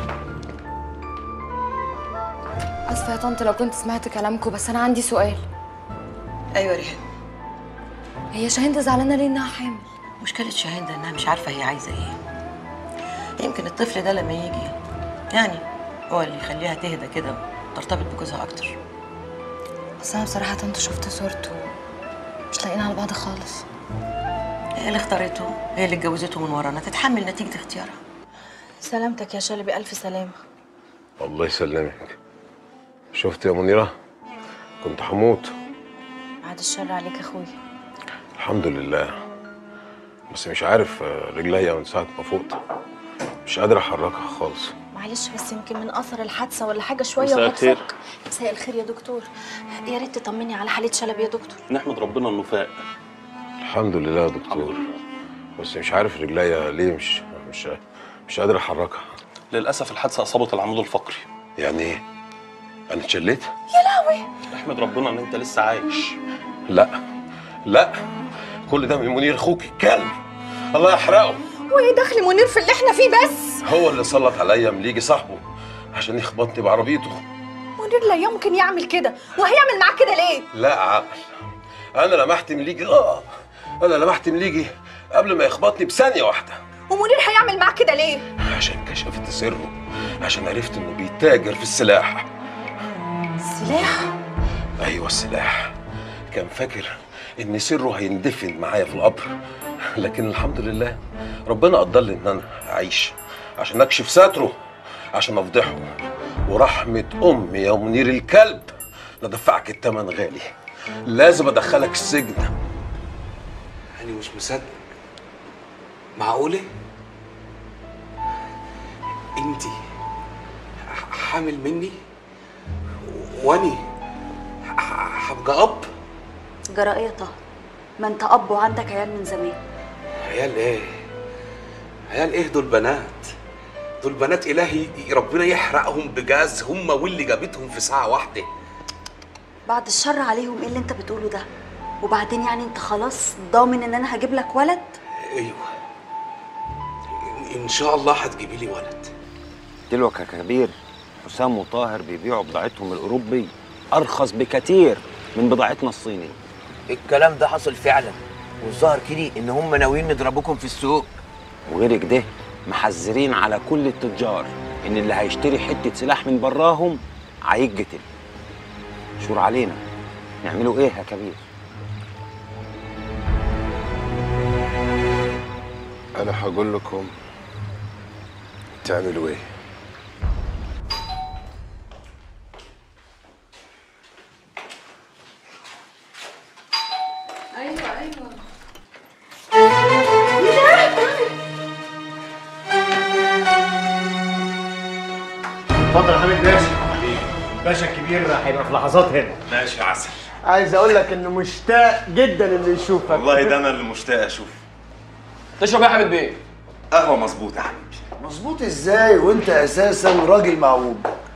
اسفه يا طنط لو كنت سمعت كلامكم، بس انا عندي سؤال. ايوه ريهام. هي شاهندة زعلانه ليه انها حامل؟ مشكله شاهندة انها مش عارفه هي عايزه ايه. يمكن الطفل ده لما يجي يعني هو اللي يخليها تهدى كده وترتبط بجوزها اكتر. بس انا بصراحه طنط شفت صورته مش لاقيين على بعض خالص. هي اللي اختارته، هي اللي اتجوزته من ورانا، تتحمل نتيجه اختيارها. سلامتك يا شلبي، الف سلامه. الله يسلمك. شفت يا منيرة؟ كنت هموت. بعد الشر عليك يا اخويا. الحمد لله، بس مش عارف رجليا من ساعة ما فقت مش قادر احركها خالص. معلش بس يمكن من اثر الحادثه ولا حاجه شويه. مساء الخير. مساء الخير يا دكتور، يا ريت تطمني على حاله شلبي يا دكتور. نحمد ربنا انه فاق. الحمد لله يا دكتور، بس مش عارف رجليا ليه مش مش مش قادر احركها. للاسف الحادثه اصابت العمود الفقري. يعني ايه؟ انا اتشليت؟ يا لهوي. احمد ربنا ان انت لسه عايش. لا لا، كل ده من منير اخوك الكلب، الله يحرقه. وايه دخل منير في اللي احنا فيه بس؟ هو اللي سلط عليا مليجي صاحبه عشان يخبطني بعربيته. منير لا يمكن يعمل كده، وهيعمل معاك كده ليه؟ لا عقل، انا لمحت مليجي اه انا لمحت مليجي قبل ما يخبطني بثانيه واحده. ومنير هيعمل معاك كده ليه؟ عشان كشفت سره، عشان عرفت انه بيتاجر في السلاح. السلاح؟ ايوه السلاح. كان فاكر ان سره هيندفن معايا في القبر، لكن الحمد لله ربنا قدر لي ان انا اعيش عشان اكشف ستره، عشان افضحه. ورحمه امي يا منير الكلب لدفعك الثمن غالي، لازم ادخلك السجن. انا مش مصدق، معقوله انت حامل مني واني هبقى اب؟ جرى ايه يا طه؟ ما انت اب وعندك عيال من زمان. عيال ايه؟ عيال ايه؟ دول بنات، دول بنات الهي ربنا يحرقهم بجاز، هم واللي جابتهم في ساعه واحده. بعد الشر عليهم، ايه اللي انت بتقوله ده؟ وبعدين يعني انت خلاص ضامن ان انا هجيب لك ولد؟ ايوه ان شاء الله هتجيبي لي ولد. دلوقتي يا كبير، حسام وطاهر بيبيعوا بضاعتهم الاوروبي ارخص بكتير من بضاعتنا الصيني. الكلام ده حصل فعلا، والظاهر كده ان هم ناويين يضربوكم في السوق. وغير كده محذرين على كل التجار ان اللي هيشتري حته سلاح من براهم هيتقتل. شور علينا، نعملوا ايه يا كبير؟ انا هقول لكم تعملوا ايه. ايوه ايوه اتفضل يا حميد باشا. حبيبي باشا الكبير هيبقى في لحظات هنا. ماشي يا عسل. عايز اقول لك انه مشتاق جدا انه يشوفك. والله ده انا اللي مشتاق اشوف. تشرب ايه يا حميد بيه؟ قهوه مظبوطه يا حبيبي. مظبوط ازاي وانت اساسا راجل معوج؟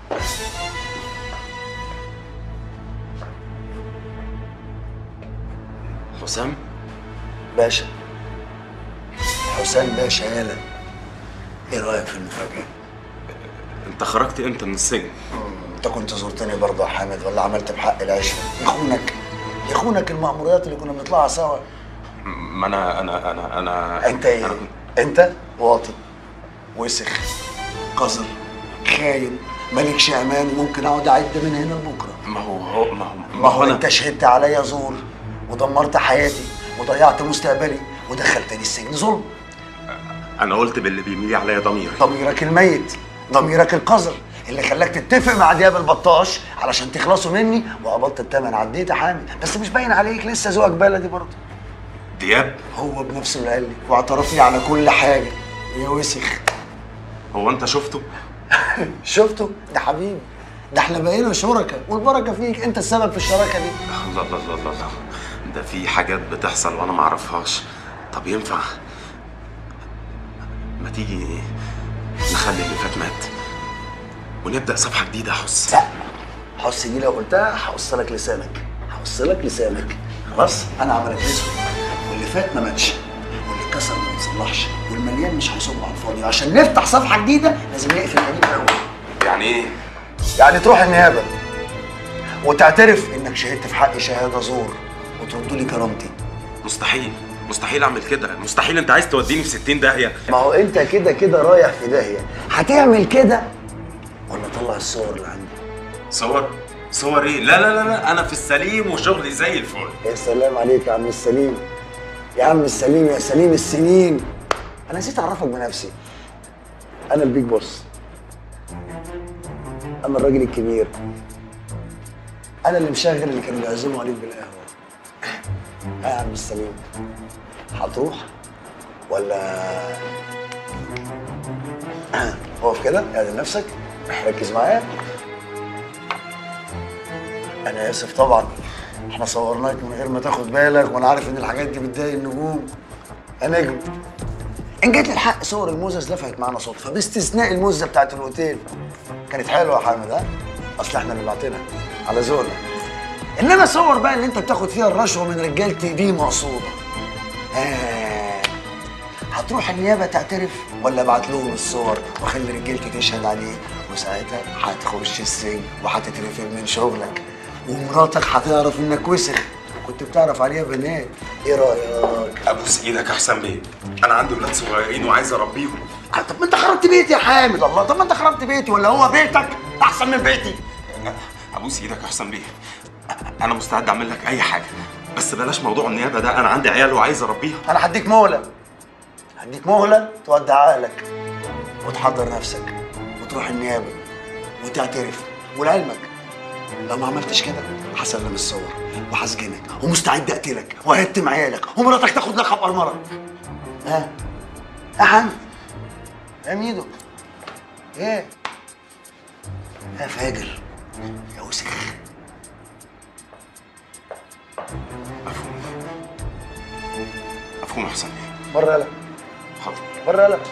حسام باشا، حسام باشا يالا، ايه رايك في المفاجاه؟ انت خرجت امتى من السجن؟ انت كنت زرتني برضه يا حامد ولا عملت بحق العشره؟ يخونك يخونك المأموريات اللي كنا بنطلعها سوا. ما انا انا انا انا انت ايه؟ أنا كنت... انت واطي وسخ قذر خاين مالكش امان وممكن اقعد اعد من هنا لبكره. ما هو هو ما هو ما هو انت شهدت عليا زور ودمرت حياتي وضيعت مستقبلي ودخلتني السجن ظلم. انا قلت باللي بيميل عليا ضميري. ضميرك الميت، ضميرك القذر اللي خلاك تتفق مع دياب البطاش علشان تخلصوا مني وقبضت الثمن. عديت يا حامد بس مش باين عليك لسه ذوقك بلدي برضه. دياب هو بنفسه اللي قال لي واعترف لي على كل حاجه يا وسخ. هو انت شفته؟ شفته؟ ده حبيبي، ده احنا بقينا شركاء والبركه فيك، انت السبب في الشراكه دي. الله الله الله الله ده في حاجات بتحصل وانا ما اعرفهاش. طب ينفع ما تيجي نخلي اللي فات مات ونبدا صفحه جديده يا حس؟ لا حس دي لو قلتها هقص لك لسانك، هقص لك لسانك. خلاص انا عملت اسود واللي فات ما ماتش واللي اتكسر ما بيتصلحش والمليان مش هيصب على الفاضي. عشان نفتح صفحه جديده لازم نقفل القديم الاول. يعني ايه؟ يعني تروح النيابه وتعترف انك شهدت في حقي شهاده زور وتردوا لي كرامتي. مستحيل مستحيل اعمل كده، مستحيل. انت عايز توديني في ستين داهيه. ما هو انت كده كده رايح في داهيه. هتعمل كده ولا طلع الصور اللي عندي؟ صور؟ صور ايه؟ لا لا لا لا انا في السليم وشغلي زي الفل. يا سلام عليك يا عم السليم، يا عم السليم، يا سليم السنين. انا نسيت اعرفك بنفسي، انا البيج بوس، انا الراجل الكبير، انا اللي مشغل اللي كانوا بيعزموا عليك بالقهوه. يا عم السليم هتروح ولا اقف كده اعدل نفسك ركز معايا. انا اسف طبعا، احنا صورناك من غير ما تاخد بالك وانا عارف ان الحاجات دي بتضايق النجوم. يا نجم ان جيت للحق صور الموزه لفقت معانا صدفه باستثناء الموزه بتاعت الاوتيل. كانت حلوه يا حامد ها؟ اصل احنا اللي بعتنا على ذوقنا. انما صور بقى اللي انت بتاخد فيها الرشوه من رجالتي دي مقصوده. آه. هتروح النيابه تعترف ولا ابعت لهم الصور واخلي رجالتي تشهد عليك وساعتها هتخش السجن وهتترفد من شغلك ومراتك هتعرف انك وسخ كنت بتعرف عليها بنات. ايه رايك؟ ابوس ايدك يا حسام بيه، انا عندي ولاد صغيرين وعايز اربيهم. طب ما انت خربت بيتي يا حامد. الله، طب ما انت خربت بيتي ولا هو بيتك احسن من بيتي؟ ابوس ايدك يا حسام بيه، انا مستعد اعمل لك اي حاجه بس بلاش موضوع النيابه ده. انا عندي عيال وعايز اربيهم. انا هديك مهله، هديك مهله تودع عقلك وتحضر نفسك وتروح النيابه وتعترف. ولعلمك لو ما عملتش كده هسلم الصور وهسجنك ومستعد اقتلك وهيتم عيالك ومراتك تاخد لقب قرمره. ها يا حمد يا ميدو، ايه يا فاجر يا وسخ. مفهوم مفهوم يا حسام بيه. بره يلا، حاضر بره يلا.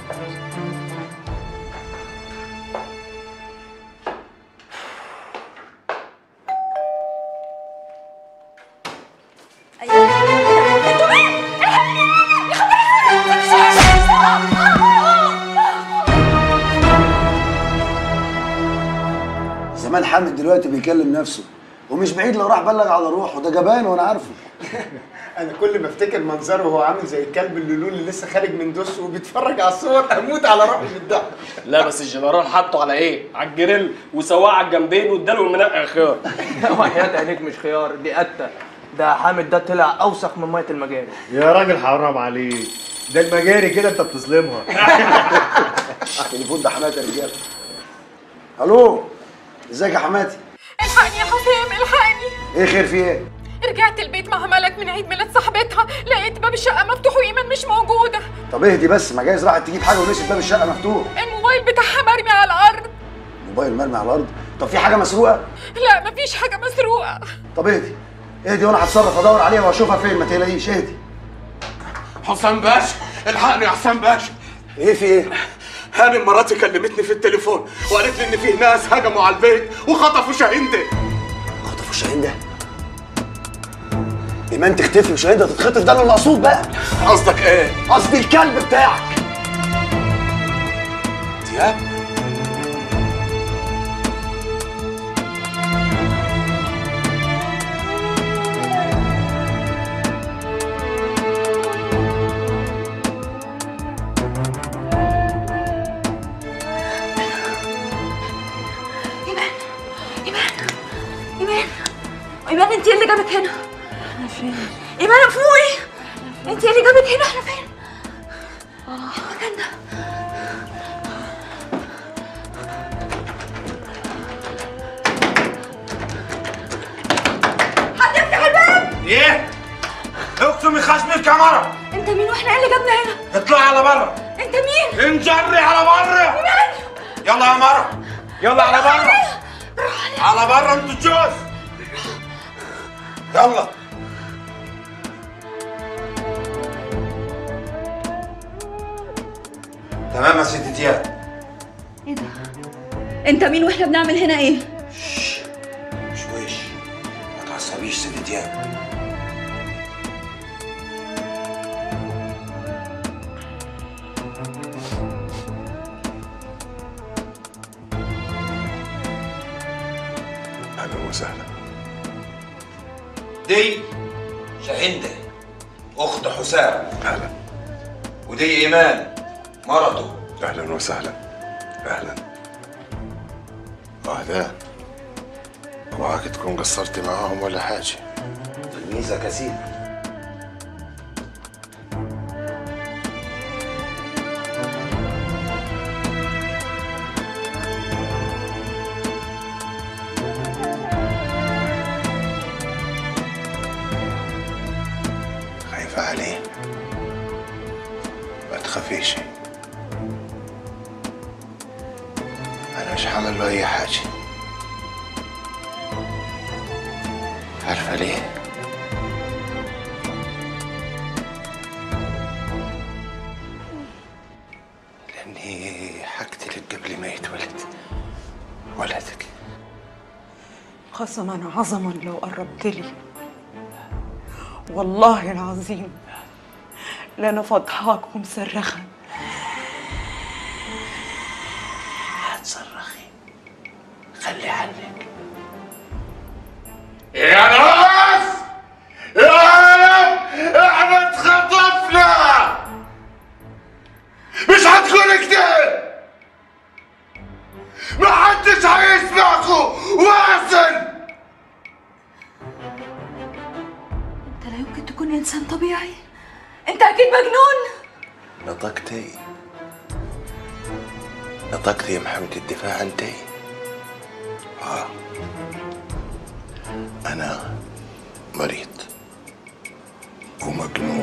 زمان حامد دلوقتي بيكلم نفسه ومش بعيد لو راح بلغ على روحه. ده جبان وانا عارفه. انا كل ما افتكر منظره وهو عامل زي الكلب اللولو اللي لسه خارج من دش وبيتفرج على الصور اموت على روحي من الضحك. لا بس الجنرال حطه على ايه؟ على الجريل وسواه على الجنبين واداله المنقع خيار. وحياة عينيك مش خيار، دي قتة. ده حامد ده طلع اوسخ من ميه المجاري. يا راجل حرام عليك، ده المجاري كده انت بتظلمها. التليفون ده حماتي يا رجاله. الو، ازيك يا حماتي؟ الحقني يا حسام الحقني. ايه خير في ايه؟ رجعت البيت مع ملك من عيد ميلاد صاحبتها، لقيت باب الشقه مفتوح وايمان مش موجوده. طب اهدي بس، ما جايز راحت تجيب حاجه ونسيت باب الشقه مفتوح. الموبايل بتاعها مرمي على الارض. موبايل مرمي على الارض. طب في حاجه مسروقه؟ لا مفيش حاجه مسروقه. طب اهدي اهدي وانا هتصرف ادور عليها واشوفها فين، ما تقلقيش اهدي. حسام باشا الحقني يا حسام باشا. ايه في ايه؟ هاني مراتي كلمتني في التليفون وقالت لي ان فيه ناس هجموا على البيت وخطفوا شاهين ده. خطفوا شاهين ده؟ ايمان تختفي وشاهين ده تتخطف، ده اللي المقصود بقى. قصدك ايه؟ قصدي الكلب بتاعك. دياب؟ ايمان انت اللي جابك هنا؟ احنا فين؟ ايمان فوقي، انت اللي جابك هنا؟ احنا فين؟ اه المكان ده. حد يفتح الباب. ايه؟ اقسمي خشم الكاميرا. انت مين واحنا ايه اللي جابنا هنا؟ اطلعي على بره. انت مين؟ انجري على بره. ايمان يلا يا مره، يلا على بره. على بره انتوا الجوز. يلا. تمام يا ست دياب. ايه ده؟ انت مين واحنا بنعمل هنا ايه؟ شويش ما تعصبيش ست دياب. اهلا وسهلا. دي شاهندة اخت حسام. اهلا. ودي ايمان مرته. اهلا وسهلا. اهلا. وهدان اوعاك تكون قصرتي معاهم ولا حاجه. تلميذة كثير. خايفة عليه؟ ما تخافيش، أنا مش هعمل له أي حاجة. عارفة ليه؟ لأني هقتلك قبل ما يتولد ولدك. قسما عظما لو قربت لي والله العظيم لانا فضحاك ومصرخه. هتصرخي، خلي عنك. يا ناس يا عالم احنا اتخطفنا. مش هتكون كده، محدش هيسمعكوا واصل. انت لا يمكن تكون انسان طبيعي، انت اكيد مجنون. نطقتي نطقتي يا محمد الدفاع انتي. اه انا مريض ومجنون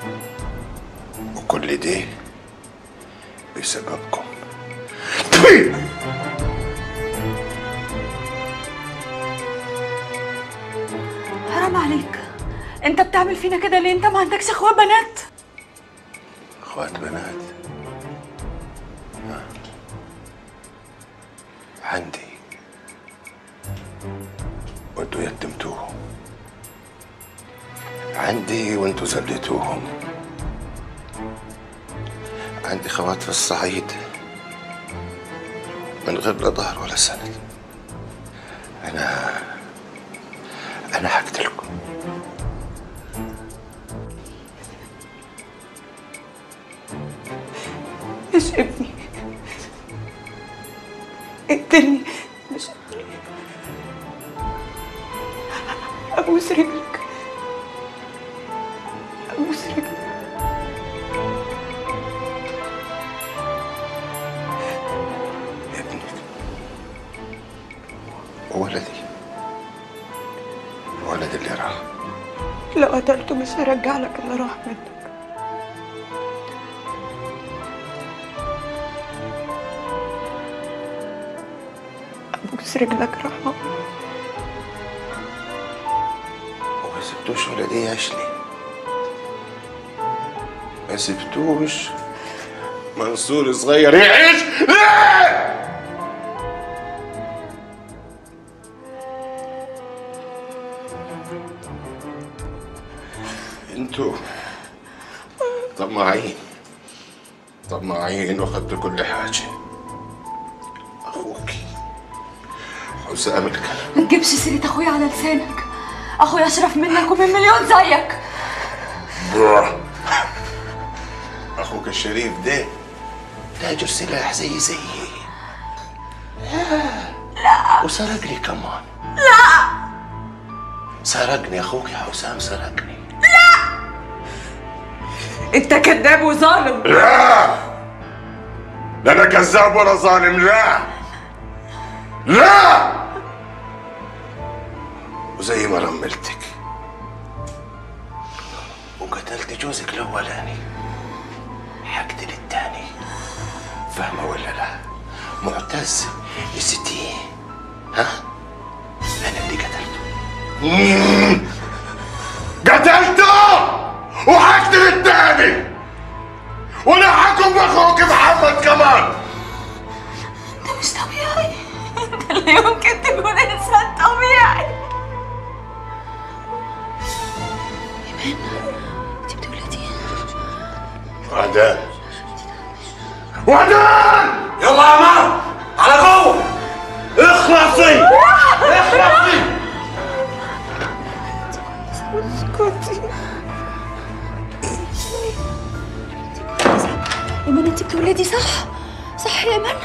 وكل ده بسببكم. حرام عليك، انت بتعمل فينا كده ليه؟ انت ما عندكش اخوات بنات؟ اخوات بنات؟ آه. عندي وانتوا يتمتوهم، عندي وانتوا زلتوهم. عندي خوات في الصعيد من غير لا ظهر ولا سند. انا انا هقتلكم. مش ابني، اقتلني. مش ابوس رجلك، ابوس رجلك. ابنك ولدي، ولد اللي راح. لو قتلته مش هرجع لك اللي راح منك. بوس رجلك رحمة. وما سبتوش ولادي يعيش ليه؟ ما سبتوش منصور صغير يعيش ليه؟ انتوا طماعين طماعين واخدتوا كل حاجة. اخوكي حسام الكلام. ما تجيبش سيرة اخويا على لسانك، اخويا اشرف منك ومن مليون زيك. برا. اخوك الشريف ده تاجر سلاح زي زيي. لا وسرقني كمان. لا سرقني اخوك يا حسام، سرقني. لا انت كذاب وظالم. لا لا انا كذاب ولا ظالم. لا لا وزي ما رملتك وقتلت جوزك الاولاني حقتل الثاني. فاهمه ولا لا؟ معتز الستين ها؟ انا اللي قتلته. قتلته وحقتل الثاني وانا حكم باخوك محمد كمان. انت مش طبيعي، انت لا يمكن تكون انسان طبيعي. ايمان انت بتولدي. وعدان وعدان يلا يا مان على جوه. اخلصي اخلصي. اسكتي. ايمان انت بتولدي صح؟ صح يا ايمان؟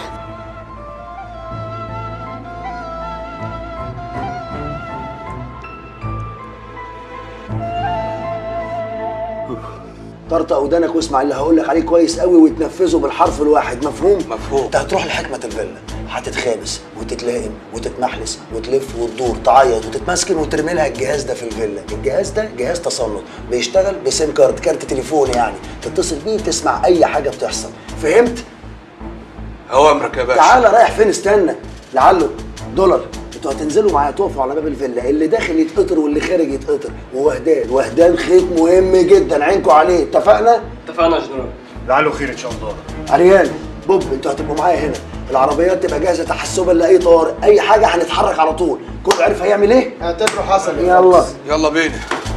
طرطق ودانك واسمع اللي هقول لك عليه كويس قوي وتنفذه بالحرف الواحد. مفهوم؟ مفهوم. انت هتروح لحكمة الفيلا، هتتخابس وتتلائم وتتمحلس وتلف وتدور تعيط وتتمسكن وترمي لها الجهاز ده في الفيلا. الجهاز ده جهاز تصنت بيشتغل بسيم كارد، كارت تليفون يعني، تتصل بيه تسمع اي حاجه بتحصل. فهمت؟ اوامرك يا باشا. تعالى رايح فين؟ استنى لعله دولار. انتوا هتنزلوا معايا تقفوا على باب الفيلا، اللي داخل يتقطر واللي خارج يتقطر. ووهدان وهدان خيط مهم جدا عينكوا عليه. اتفقنا؟ اتفقنا يا جنرال. لعله خير ان شاء الله. عريان بوب انتوا هتبقوا معايا هنا، العربيات تبقى جاهزه تحسبا لاي طوارئ، اي حاجه هنتحرك على طول. كله عارف هيعمل ايه؟ اعتبره حصل. يلا يلا بينا.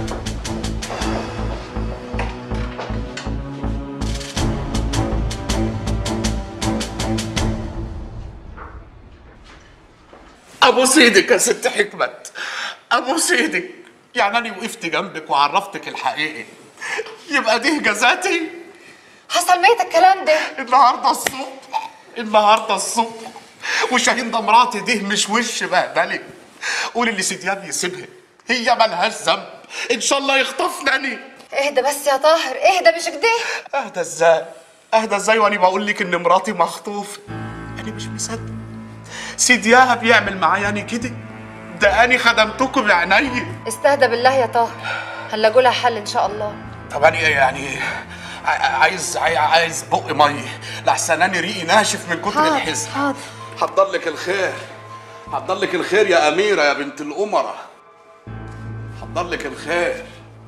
ابوس ايدك يا ست حكمت، ابوس ايدك. يعني انا وقفت جنبك وعرفتك الحقيقه، يبقى دي جزاتي؟ حصل ميت الكلام ده النهارده الصبح، النهارده الصبح. وشاهين ده مراتي دي مش وش بهدلك. قولي اللي سيديان يسيبها، هي مالهاش ذنب، ان شاء الله يخطفني. اهدى بس يا طاهر، اهدى مش كده. اهدى ازاي؟ اهدى ازاي وانا بقول لك ان مراتي مخطوفه؟ انا مش مصدق. سيدياها بيعمل معايا انا كده؟ ده انا خدمتكم بعيني. استهدى بالله يا طاهر، هنلاقوا لها حل ان شاء الله. طب انا يعني عايز عايز بق ميه لحسن انا ريقي ناشف من كتر الحزن. حاضر. حضر لك الخير، حضر لك الخير يا اميره يا بنت الامراء، حضر لك الخير.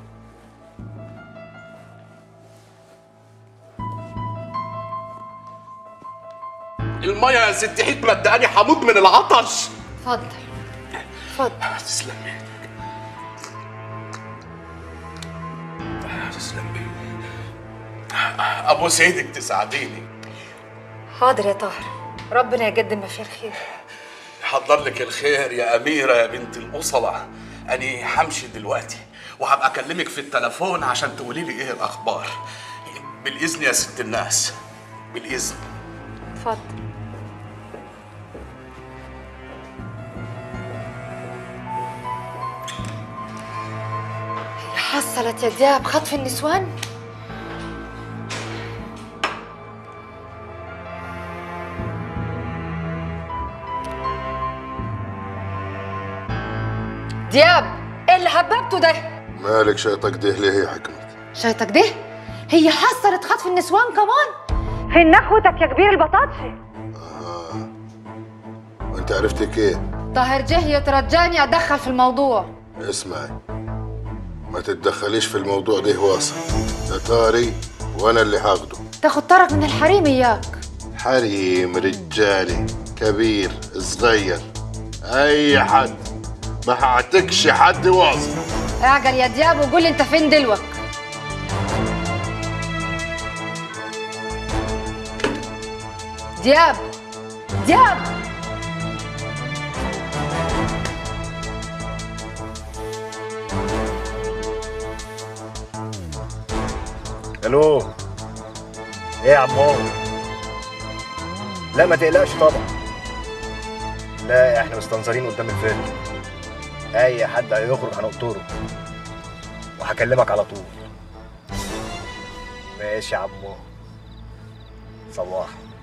الميه يا ست حكمه اداني هموت من العطش. اتفضل اتفضل. تسلمي تسلمي. ابوس ايدك تساعديني. حاضر يا طاهر، ربنا يقدم ما فيه الخير. حضر لك الخير يا اميره يا بنت الاصله. انا همشي دلوقتي وهبقى اكلمك في التليفون عشان تقولي لي ايه الاخبار. بالاذن يا ست الناس، بالاذن. اتفضل. هي حصلت يا دياب خطف النسوان؟ دياب ايه اللي حببته ده؟ مالك شيطك ده ليه يا حكمت؟ شيطك ده؟ هي حصلت خطف النسوان كمان؟ فين نخوتك يا كبير البطاطشي؟ آه. وانت انت عرفتي كيف؟ طاهر جه يترجاني اتدخل في الموضوع. اسمعي، ما تتدخليش في الموضوع ده واصل، ده طاري وانا اللي هاخده. تاخد طرف من الحريم اياك. حريم، رجالي، كبير، صغير، اي حد، ما هعتكش حد واصل. اعجل يا دياب وقول لي انت فين دلوك. دياب دياب الو. ايه يا عمو؟ لا ما تقلقش طبعا. لا احنا مستنظرين قدام الفيلم، اي حد هيخرج هنقطره وهكلمك على طول. ماشي يا عمو، صباح.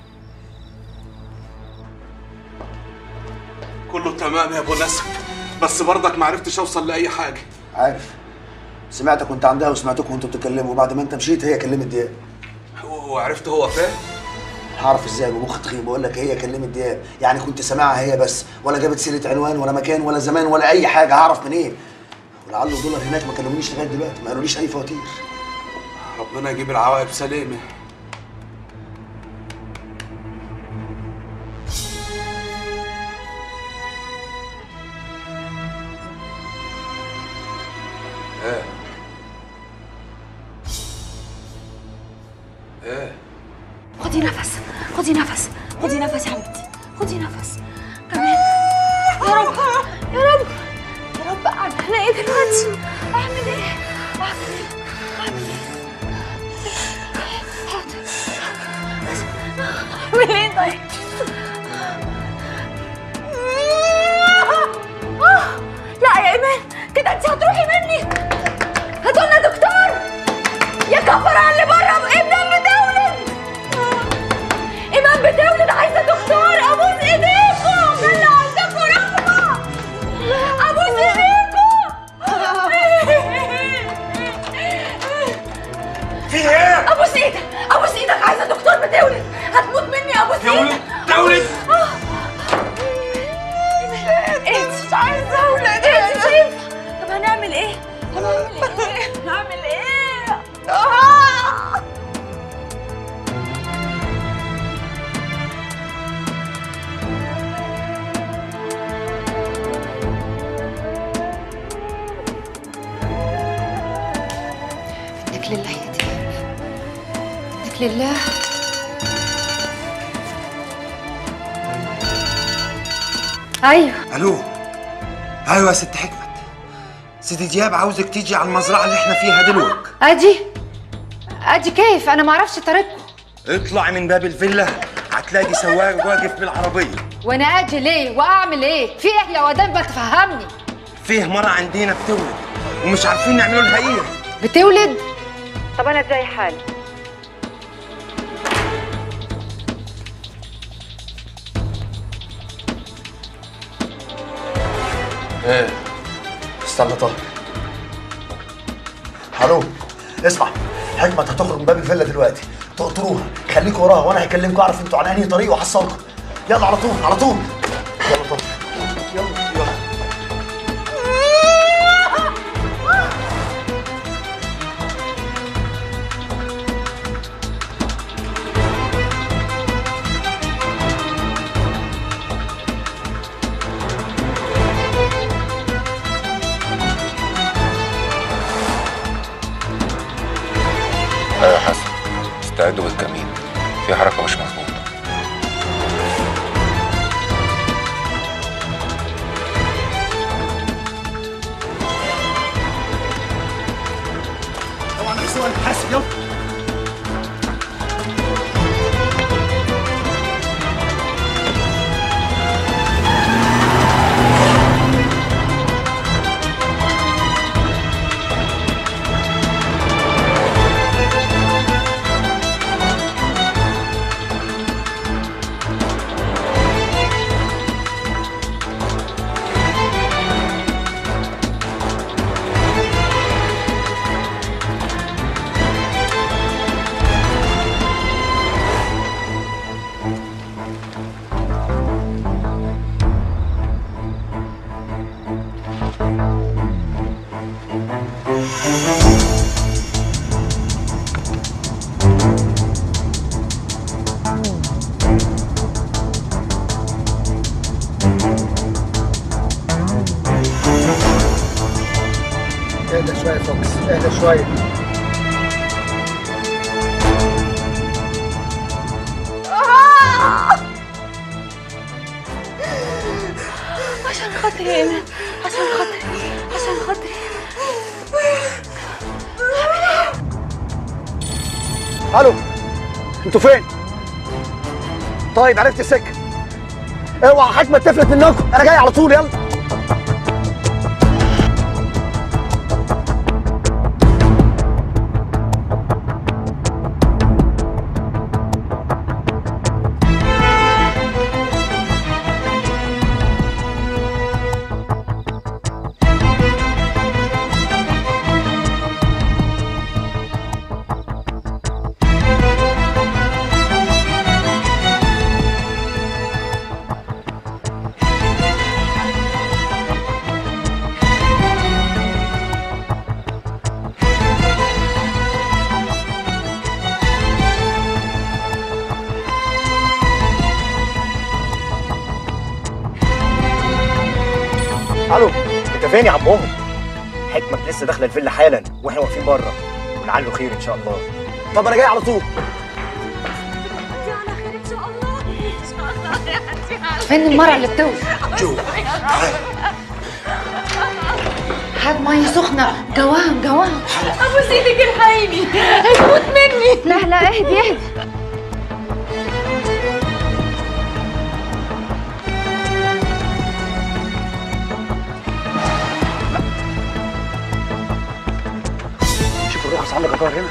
كله تمام يا ابو نسب، بس برضك ما عرفتش اوصل لاي حاجه. عارف، سمعتك وانت عندها وسمعتكم وانتوا بتتكلموا، وبعد ما انت مشيت هي كلمت دياب. وعرفت هو فين؟ هعرف ازاي بمخ تخين؟ بقول لك هي كلمت دياب، يعني كنت سامعها هي بس، ولا جابت سيره عنوان ولا مكان ولا زمان ولا اي حاجه، هعرف منين؟ إيه؟ ولعله دولار هناك ما كلمونيش لغايه دلوقتي، ما قالوليش اي فواتير. ربنا يجيب العواقب سليمه. ايه ايه خدي نفس، خدي نفس، خدي نفس يا حبيبتي، خدي نفس كمان. يا رب يا رب يا رب، اعمل ايه دلوقتي؟ اعمل ايه؟ اعمل ايه؟ اعمل ايه؟ حاضر. اعمل ايه طيب؟ لا يا ايمان، كده انت هتروحي مني. هاتولنا دكتور يا كفر على اللي بره، ابنك بتولد. ايمان بتولد، عايزه دكتور. ابوس ايديكم، خلي عندكم رحمه. ابوس ايديكم. في ايه؟ ابوس ايدك، ابوس ايدك، عايزه دكتور بتولد، هتموت مني. ابوس ايدك. تولد ايه مش عايزه اولد. ايه مش هينفع. طب هنعمل ايه؟ هنعمل ايه؟ هنعمل ايه؟ آه! منك لله يا دياب، منك لله. ايوه الو. ايوه يا ست حكمت، سيدي دياب عاوزك تيجي على المزرعه اللي احنا فيها دلوقتي. اجي اجي كيف؟ انا ما اعرفش طريقكم. اطلعي من باب الفيلا هتلاقي سواق واقف بالعربيه. وانا اجي ليه واعمل ايه؟ في ايه يا ودان؟ ما تفهمني. فيه مره عندنا بتولد ومش عارفين نعملوا لها ايه. بتولد؟ طب انا ازاي حالي؟ ايه؟ استنى طارق. الو، اسمع، حكمت هتخرج من باب الفيلا دلوقتي، تقطروها، خليكوا وراها وانا هكلمكوا اعرف انتوا على انهي طريق واحصلكم. يلا على طول على طول. يلا طارق، يلا يلا. يا حسن، استعدوا بالكمين، في حركة مش مظبوطة. طبعا السؤال حاسب. يلا شويه. عشان خاطري يا ايمان، عشان خاطري، عشان خاطري. الو، انتوا فين؟ طيب عرفت السكه. اوعى حكمه تفلت منكم، انا جاي على طول. يلا. الو، انت فين يا عمهم؟ حكمك لسه داخله الفيلا حالا واحنا واقفين بره، ولعله خير ان شاء الله. طب انا جاي على طول. فين المرة اللي بتوجع؟ جوا. هات مية سخنة، جوام جوام. ابوس ايدك الحقيني، هتموت مني. لا لا اهدي اهدي. شوف الرخص عندك يا طاهر هنا.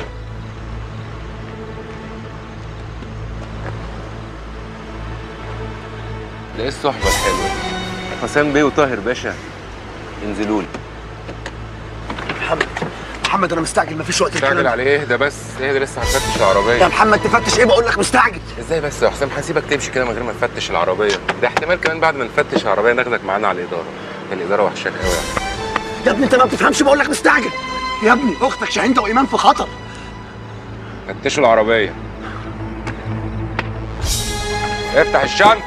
ده ايه الصحبة الحلوة دي؟ حسام بيه وطاهر باشا ينزلوا لي. محمد محمد انا مستعجل، مفيش وقت مستعجل على ايه؟ اهدى بس، اهدى لسه هنفتش العربية. يا محمد تفتش ايه؟ بقول لك مستعجل. ازاي بس يا حسام؟ هسيبك تمشي كده من غير ما نفتش العربية؟ ده احتمال كمان بعد ما نفتش العربية ناخدك معانا على الإدارة. الإدارة وحشاك قوي يعني. يا ابني انت ما بتفهمش، بقول لك مستعجل. يا ابني اختك شاهينة وايمان في خطر. فتشوا العربية. افتح الشنطة.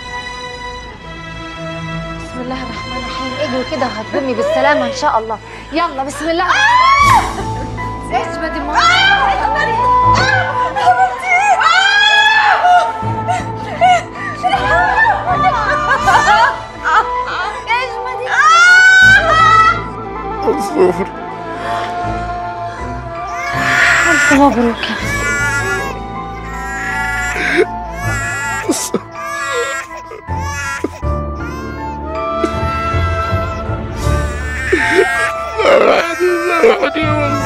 بسم الله الرحمن الرحيم. اجري كده وهتقومي بالسلامة ان شاء الله. يلا بسم الله. اجمدي ماما. منصور ألف مبروك يا سامحني يا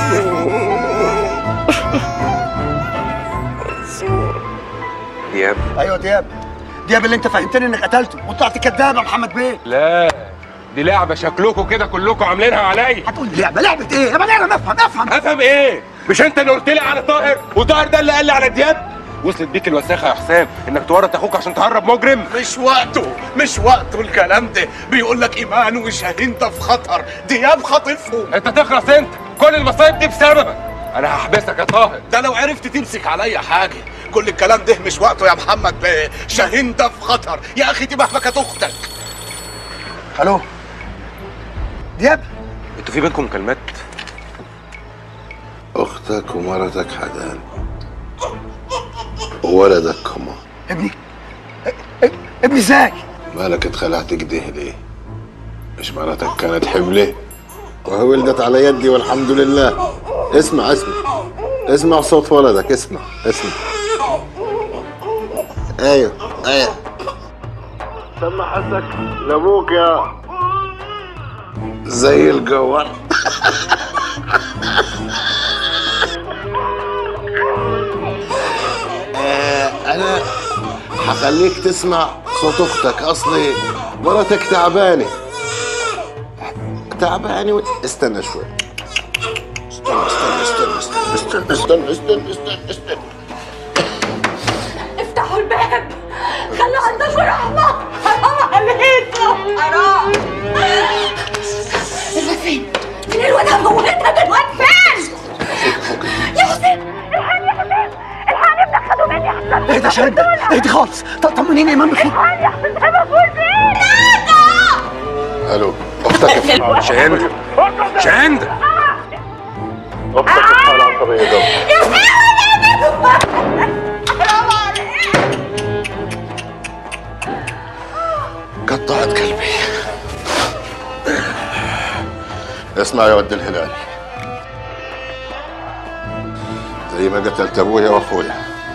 منصور. دياب. ايوه دياب. دياب اللي انت فهمتني انك قتلته وطلعت كداب يا محمد بيه. لا دي لعبة شكلكم كده كلكم عاملينها عليا. هتقول لي لعبة؟ لعبة ايه؟ يا بني ادم افهم افهم. افهم ايه؟ مش انت اللي قلت لي على طاهر؟ وطاهر ده اللي قال لي على دياب؟ وصلت بيك الوساخة يا حسام انك تورط اخوك عشان تهرب مجرم؟ مش وقته، مش وقته الكلام ده. بيقول لك ايمان وشاهين ده في خطر، دياب خاطفهم. انت تخلص انت، كل المصايب دي بسببك. انا هحبسك يا طاهر. ده لو عرفت تمسك عليا حاجه. كل الكلام ده مش وقته يا محمد بيه. شاهين ده في خطر يا اخي، دي مهما كانت اختك. الو دياب، انتوا في بينكم مكالمات؟ اختك ومرتك حدان وولدك كمان. ابني ابني ازاي؟ مالك اتخلعت كده ليه؟ مش مرتك كانت حبلة وهي ولدت على يدي والحمد لله. اسمع اسمع اسمع صوت ولدك، اسمع اسمع. ايوه ايوه سمع حسك لابوك يا زي الجوار. آه انا هخليك تسمع صوت اختك، اصلي مرتك تعبانه تعبانه و... استنى شوي. استنى استنى استنى استنى استنى استنى استنى استنى افتحوا الباب، خلوا عندكم رحمة، حرام عليكم، حرام. الواد فين؟ فين الواد؟ هموتها. الواد فين؟ يا حسين الحقني يا حسين، الحقني ابنك خدوا مني يا حسين. اهدى يا شاهين، اهدي خالص. طمنيني ايمان بخير. الحقني يا حسين، ده مفعول فين؟ الو اختك شاهين شاهين اختك في حالة عصبية قوي. يا حرام عليك. قطعت قلبي. اسمع يا ود الهلال، زي ما قتلت ابويا واخويا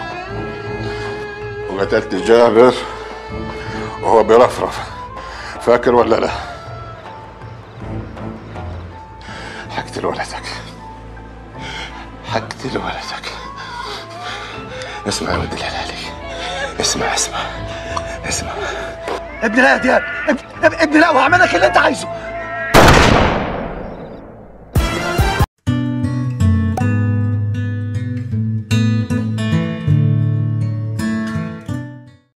وقتلت جابر وهو بيرفرف، فاكر ولا لا؟ حقتل ولدك، حقتل ولدك. اسمع يا ود الهلالي، اسمع اسمع اسمع. ابني لا يا دياب، ابني ابني لا، وهعمل لك اللي انت عايزه.